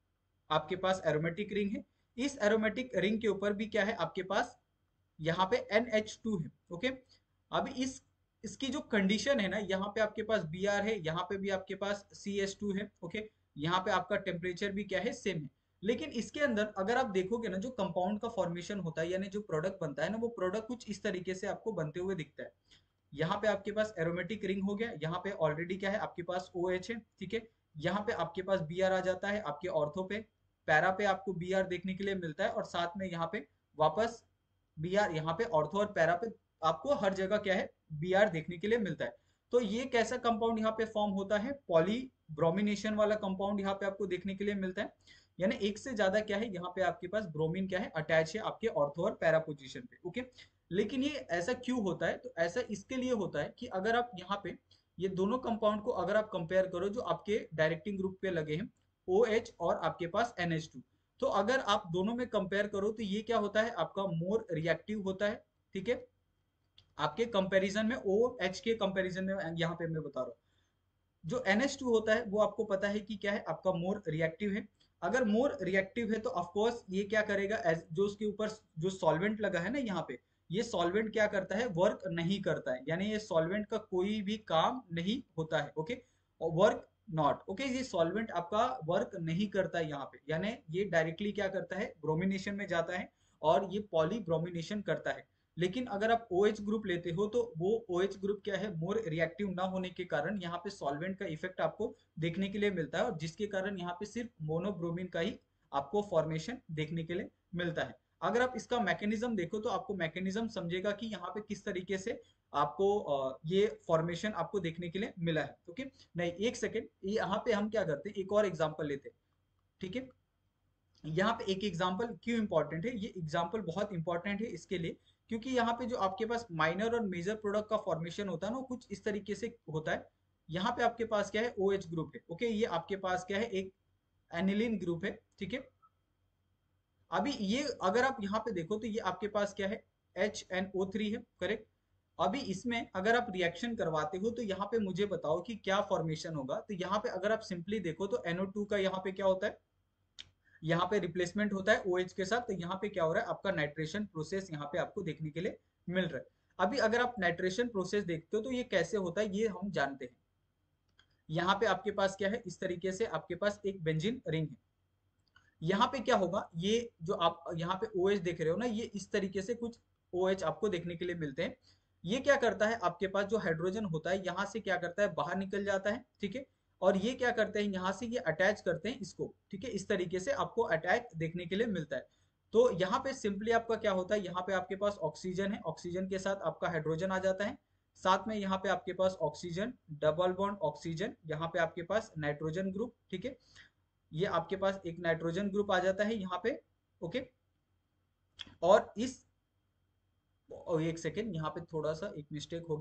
आपके पास एरोमेटिक रिंग है। इस एरोमेटिक रिंग के ऊपर भी क्या है आपके पास, यहाँ पे एन एच टू है, ओके। अभी इस इसकी जो कंडीशन है ना, यहाँ पे आपके पास बी आर है, यहाँ पे भी आपके पास सी एच टू है, ओके। यहाँ पे आपका टेम्परेचर भी क्या है, सेम है। लेकिन इसके अंदर अगर आप देखोगे ना, जो कंपाउंड का फॉर्मेशन होता है, यानी जो प्रोडक्ट बनता है ना, वो प्रोडक्ट कुछ इस तरीके से आपको बनते हुए दिखता है। यहाँ पे आपके पास एरोमेटिक रिंग हो गया, यहाँ पे ऑलरेडी क्या है आपके पास ओ एच है, ठीक है। यहाँ पे आपके पास बी आर आ जाता है, आपके ऑर्थो पे पैरा पे आपको बी आर देखने के लिए मिलता है, और साथ में यहाँ पे वापस बी आर, यहाँ पे ऑर्थो और पैरा पे आपको हर जगह क्या है, बी आर देखने के लिए मिलता है। तो ये कैसा कंपाउंड यहाँ पे फॉर्म होता है, पॉली ब्रोमिनेशन वाला कंपाउंड यहाँ पे आपको देखने के लिए मिलता है। यानी एक से ज्यादा क्या है, यहाँ पे आपके पास ब्रोमीन क्या है, अटैच है आपके ऑर्थो और पैरा पोजीशन पे, ओके। लेकिन ये ऐसा क्यों होता है, तो ऐसा इसके लिए होता है कि अगर आप यहाँ पे ये दोनों कंपाउंड को अगर आप कंपेयर करो, जो आपके डायरेक्टिंग ग्रुप पे लगे हैं, ओ एच और आपके पास एन एच टू, तो अगर आप दोनों में कंपेयर करो तो ये क्या होता है, आपका मोर रिएक्टिव होता है, ठीक है। आपके कंपैरिजन में, ओ एच के कंपैरिजन में यहाँ पे मैं बता रहा हूँ, जो एन एच टू होता है वो आपको पता है कि क्या है, आपका मोर रिएक्टिव है। अगर मोर रिएक्टिव है तो ऑफकोर्स ये क्या करेगा, एज जो उसके ऊपर जो सॉल्वेंट लगा है ना यहाँ पे, ये सॉल्वेंट क्या करता है, वर्क नहीं करता है, यानी ये सॉल्वेंट का कोई भी काम नहीं होता है, ओके। और वर्क नॉट, ओके, ये सॉल्वेंट आपका वर्क नहीं करता है यहाँ पे, यानी ये डायरेक्टली क्या करता है, ब्रोमिनेशन में जाता है और ये पॉली ब्रोमिनेशन करता है। लेकिन अगर आप ओ एच ग्रुप लेते हो तो वो ओ एच ग्रुप क्या है, मोर रिएक्टिव ना होने के कारण यहाँ पे सॉल्वेंट का इफेक्ट आपको देखने के लिए मिलता है, और जिसके कारण यहाँ पे सिर्फ मोनोब्रोमीन का ही आपको फॉर्मेशन देखने के लिए मिलता है। अगर आप इसका मैकेनिज्म देखो तो आपको मैकेनिज्म समझेगा कि यहाँ पे किस तरीके से आपको अ, ये फॉर्मेशन आपको देखने के लिए मिला है, ओके। नहीं, एक सेकेंड, यहाँ पे हम क्या करते हैं, एक और एग्जाम्पल लेते हैं, ठीक है। यहाँ पे एक एग्जाम्पल क्यों इंपॉर्टेंट है, ये एग्जाम्पल बहुत इंपॉर्टेंट है इसके लिए, क्योंकि यहाँ पे जो आपके पास माइनर और मेजर प्रोडक्ट का फॉर्मेशन होता है ना, वो कुछ इस तरीके से होता है। यहाँ पे आपके पास क्या है, ओ एच ग्रुप है, ओके, ये आपके पास क्या है, एक एनिलीन ग्रुप है, ठीक है। अभी ये अगर आप यहाँ पे देखो तो ये आपके पास क्या है, एच एन ओ थ्री है, करेक्ट। अभी इसमें अगर आप रिएक्शन करवाते हो तो यहाँ पे मुझे बताओ कि क्या फॉर्मेशन होगा। तो यहाँ पे अगर आप सिंपली देखो तो एन ओ टू का यहाँ पे क्या होता है, यहाँ पे रिप्लेसमेंट होता है ओ एच के साथ, तो यहाँ पे क्या हो रहा है, आपका नाइट्रेशन प्रोसेस यहाँ पे आपको देखने के लिए मिल रहा है। अभी अगर आप नाइट्रेशन प्रोसेस देखते हो तो ये कैसे होता है, ये हम जानते हैं। यहाँ पे आपके पास क्या है, इस तरीके से आपके पास एक बेंजीन रिंग है। यहाँ पे क्या होगा, ये जो आप यहाँ पे ओ एच देख रहे हो ना, ये इस तरीके से कुछ ओ एच आपको देखने के लिए मिलते हैं। ये क्या करता है, आपके पास जो हाइड्रोजन होता है यहाँ से क्या करता है, बाहर निकल जाता है, ठीक है। और ये क्या करते हैं, यहाँ से ये अटैच करते हैं इसको, ठीक है। इस तरीके से आपको अटैच देखने के लिए मिलता है। तो यहाँ पे सिंपली आपका क्या होता है, यहाँ पे आपके पास ऑक्सीजन है, ऑक्सीजन के साथ आपका हाइड्रोजन आ जाता है, साथ में यहाँ पे आपके पास ऑक्सीजन, डबल बॉन्ड ऑक्सीजन, यहाँ पे आपके पास नाइट्रोजन ग्रुप, ठीक है। ये आपके पास एक नाइट्रोजन ग्रुप आ जाता है यहाँ पे, ओके। और इस, और एक सेकेंड, यहाँ पे थोड़ा सा एक मिस्टेक हो गया,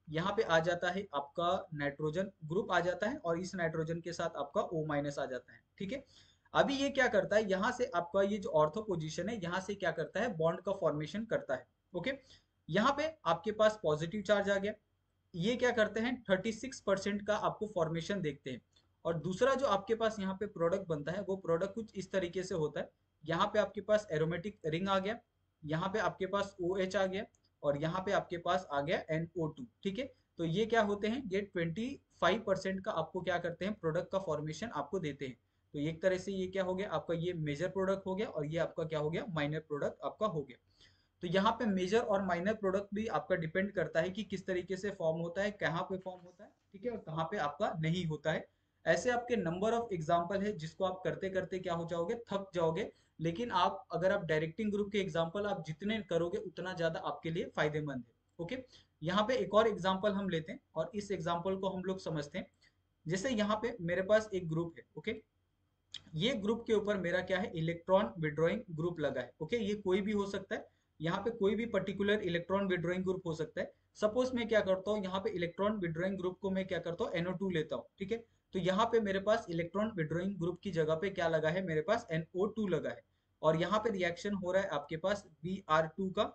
यहाँ पे आ जाता है आपका नाइट्रोजन ग्रुप आ जाता है और इस नाइट्रोजन के साथ आपका O माइनस आ जाता है, ठीक है। अभी ये क्या करता है, यहाँ से आपका ये जो ऑर्थो पोजीशन है यहाँ से क्या करता है, बॉन्ड का फॉर्मेशन करता है, ओके। यहाँ पे आपके पास पॉजिटिव चार्ज आ गया, ये क्या करते हैं थर्टी सिक्स परसेंट का आपको फॉर्मेशन देखते हैं। और दूसरा जो आपके पास यहाँ पे प्रोडक्ट बनता है वो प्रोडक्ट कुछ इस तरीके से होता है। यहाँ पे आपके पास एरोमेटिक रिंग आ गया, यहाँ पे आपके पास OH आ गया और यहाँ पे आपके पास आ गया N O टू, ठीक है। तो ये क्या होते हैं, ये ट्वेंटी फाइव परसेंट का आपको क्या करते हैं, प्रोडक्ट का फॉर्मेशन आपको देते हैं। तो एक तरह से ये क्या हो गया आपका, ये मेजर प्रोडक्ट हो गया और ये आपका क्या हो गया, माइनर प्रोडक्ट आपका हो गया। तो यहाँ पे मेजर और माइनर प्रोडक्ट भी आपका डिपेंड करता है कि किस तरीके से फॉर्म होता है, कहाँ पे फॉर्म होता है, ठीक है, और कहाँ पे आपका नहीं होता है। ऐसे आपके नंबर ऑफ एग्जाम्पल है जिसको आप करते करते क्या हो जाओगे, थक जाओगे। लेकिन आप अगर आप डायरेक्टिंग ग्रुप के एग्जाम्पल आप जितने करोगे उतना ज्यादा आपके लिए फायदेमंद है, ओके। यहाँ पे एक और एग्जाम्पल हम लेते हैं और इस एग्जाम्पल को हम लोग समझते हैं। जैसे यहाँ पे मेरे पास एक ग्रुप है, ओके। ये ग्रुप के ऊपर मेरा क्या है, इलेक्ट्रॉन विड्रॉइंग ग्रुप लगा है, ओके। ये कोई भी हो सकता है, यहाँ पे कोई भी पर्टिकुलर इलेक्ट्रॉन विड्रॉइंग ग्रुप हो सकता है। सपोज मैं क्या करता हूँ, यहाँ पे इलेक्ट्रॉन विड्रॉइंग ग्रुप को मैं क्या करता हूँ, N O टू लेता हूँ, ठीक है। तो यहाँ पे मेरे पास इलेक्ट्रॉन विड्रॉइंग ग्रुप की जगह पे क्या लगा है, मेरे पास N O टू लगा है। और यहाँ पे रिएक्शन हो रहा है आपके पास बी आर टू का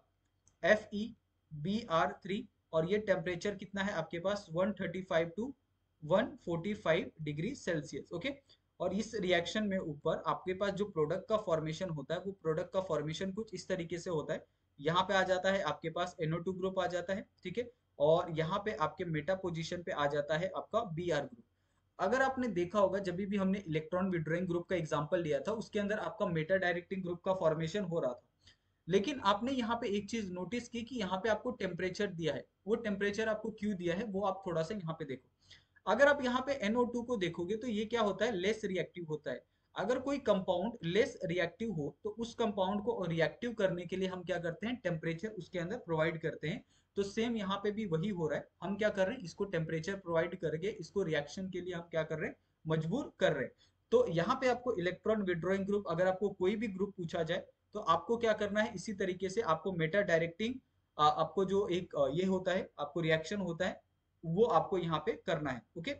Fe बी आर थ्री, और ये टेम्परेचर कितना है आपके पास one thirty five to one forty five degree Celsius, okay. और इस रिएक्शन में ऊपर आपके पास जो प्रोडक्ट का फॉर्मेशन होता है वो प्रोडक्ट का फॉर्मेशन कुछ इस तरीके से होता है। यहाँ पे आ जाता है आपके पास N O टू ग्रुप आ जाता है, ठीक है। और यहाँ पे आपके मेटा पोजीशन पे आ जाता है आपका Br ग्रुप। अगर आपने देखा होगा जब भी हमने इलेक्ट्रॉन विड्रॉइंग ग्रुप का एग्जांपल लिया था उसके अंदर आपका मेटा डायरेक्टिंग ग्रुप का फॉर्मेशन हो रहा था। लेकिन आपने यहाँ पे एक चीज नोटिस की कि यहाँ पे आपको टेम्परेचर दिया है, वो टेम्परेचर आपको क्यों दिया है वो आप थोड़ा सा यहाँ पे देखो। अगर आप यहाँ पे N O टू को देखोगे तो ये क्या होता है, लेस रिएक्टिव होता है। अगर कोई कंपाउंड लेस रिएक्टिव हो तो उस कंपाउंड को रिएक्टिव करने के लिए हम क्या करते हैं, टेम्परेचर उसके अंदर प्रोवाइड करते हैं। तो सेम यहाँ पे भी वही हो रहा है, हम क्या कर रहे हैं, इसको टेम्परेचर प्रोवाइड करके इसको रिएक्शन के लिए हम क्या कर रहे हैं, मजबूर कर रहे हैं। तो यहाँ पे आपको इलेक्ट्रॉन विड्रॉइंग ग्रुप, अगर आपको कोई भी ग्रुप पूछा जाए तो आपको क्या करना है, इसी तरीके से आपको मेटा डायरेक्टिंग आपको जो एक अ, ये होता है, आपको रिएक्शन होता है वो आपको यहाँ पे करना है, ओके।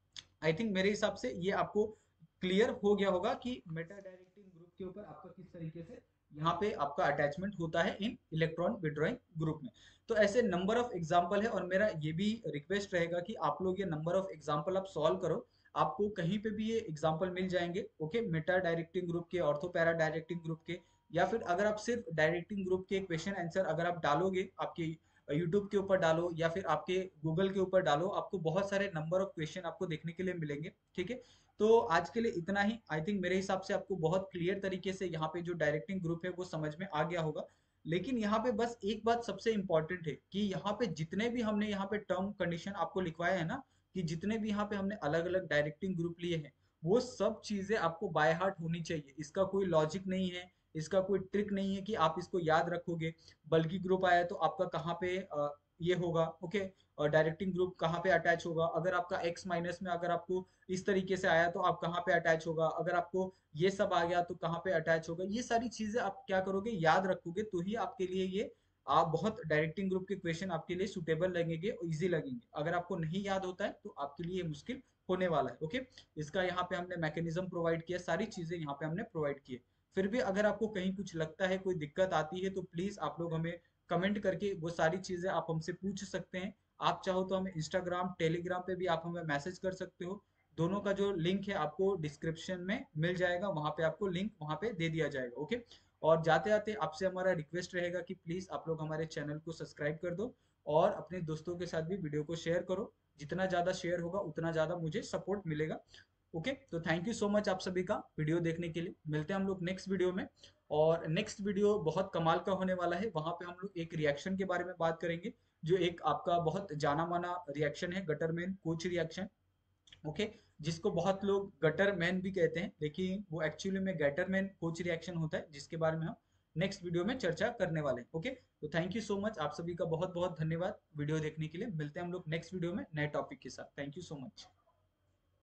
आई थिंक मेरे हिसाब से ये आपको क्लियर हो गया होगा कि मेटा डायरेक्टिंग ग्रुप के ऊपर आपका किस तरीके से यहाँ पे आपका अटैचमेंट होता है इन इलेक्ट्रॉन विड्रॉइंग ग्रुप में। तो ऐसे नंबर ऑफ एग्जाम्पल है और मेरा ये भी रिक्वेस्ट रहेगा कि आप लोग ये नंबर ऑफ एग्जाम्पल आप सॉल्व करो। आपको कहीं पे भी ये एग्जाम्पल मिल जाएंगे, ओके, मेटा डायरेक्टिंग ग्रुप के, ऑर्थो पैरा डायरेक्टिंग ग्रुप के, या फिर अगर आप सिर्फ डायरेक्टिंग ग्रुप के क्वेश्चन आंसर अगर आप डालोगे आपके यूट्यूब के ऊपर डालो या फिर आपके गूगल के ऊपर डालो, आपको बहुत सारे नंबर ऑफ क्वेश्चन आपको देखने के लिए मिलेंगे, ठीक है। तो आज के लिए इतना ही। आई थिंक मेरे हिसाब से आपको बहुत क्लियर तरीके से यहाँ पे जो डायरेक्टिंग ग्रुप है वो समझ में आ गया होगा। लेकिन यहाँ पे बस एक बात सबसे इंपॉर्टेंट है कि यहाँ पे जितने भी हमने यहाँ पे टर्म कंडीशन आपको लिखवाया है ना, कि जितने भी यहाँ पे हमने अलग अलग डायरेक्टिंग ग्रुप लिए हैं वो सब चीजें आपको बाय हार्ट होनी चाहिए। इसका कोई लॉजिक नहीं है, इसका कोई ट्रिक नहीं है कि आप इसको याद रखोगे। बल्कि ग्रुप आया तो आपका कहाँ पे अ, ये होगा, ओके, और डायरेक्टिंग ग्रुप कहाँ पे अटैच होगा, अगर आपका एक्स माइनस में अगर आपको इस तरीके से आया तो आप कहाँ पे अटैच होगा, अगर आपको ये सब आ गया तो कहाँ पे अटैच होगा। ये सारी चीजें आप क्या करोगे, याद रखोगे तो ही आपके लिए ये आप बहुत डायरेक्टिंग ग्रुप के क्वेश्चन आपके लिए सुटेबल लगेंगे और इजी लगेंगे। अगर आपको नहीं याद होता है तो आपके लिए ये मुश्किल होने वाला है, ओके। इसका यहाँ पे हमने मैकेनिज्म प्रोवाइड किया, सारी चीजें यहाँ पे हमने प्रोवाइड की है। फिर भी अगर आपको कहीं कुछ लगता है, कोई दिक्कत आती है तो प्लीज आप लोग हमें कमेंट करके वो सारी चीजें आप हमसे पूछ सकते हैं। आप चाहो तो हमें इंस्टाग्राम टेलीग्राम पे भी आप हमें मैसेज कर सकते हो। दोनों का जो लिंक है आपको डिस्क्रिप्शन में मिल जाएगा, वहां पे आपको लिंक वहां पे दे दिया जाएगा, ओके। और जाते जाते आपसे हमारा रिक्वेस्ट रहेगा कि प्लीज आप लोग हमारे चैनल को सब्सक्राइब कर दो और अपने दोस्तों के साथ भी वीडियो को शेयर करो। जितना ज्यादा शेयर होगा उतना ज्यादा मुझे सपोर्ट मिलेगा, ओके। तो थैंक यू सो मच आप सभी का वीडियो देखने के लिए। मिलते हैं हम लोग नेक्स्ट वीडियो में। और नेक्स्ट वीडियो बहुत कमाल का होने वाला है, वहां पे हम लोग एक रिएक्शन के बारे में बात करेंगे जो एक आपका बहुत जाना माना रिएक्शन है, गटरमैन कोच रिएक्शन, ओके। जिसको बहुत लोग गटर मैन भी कहते हैं लेकिन वो एक्चुअली में गटरमैन कोच रिएक्शन होता है, जिसके बारे में हम नेक्स्ट वीडियो में चर्चा करने वाले हैं, ओके। तो थैंक यू सो मच आप सभी का बहुत बहुत धन्यवाद वीडियो देखने के लिए। मिलते हैं हम लोग नेक्स्ट वीडियो में नए टॉपिक के साथ। Thank you so much.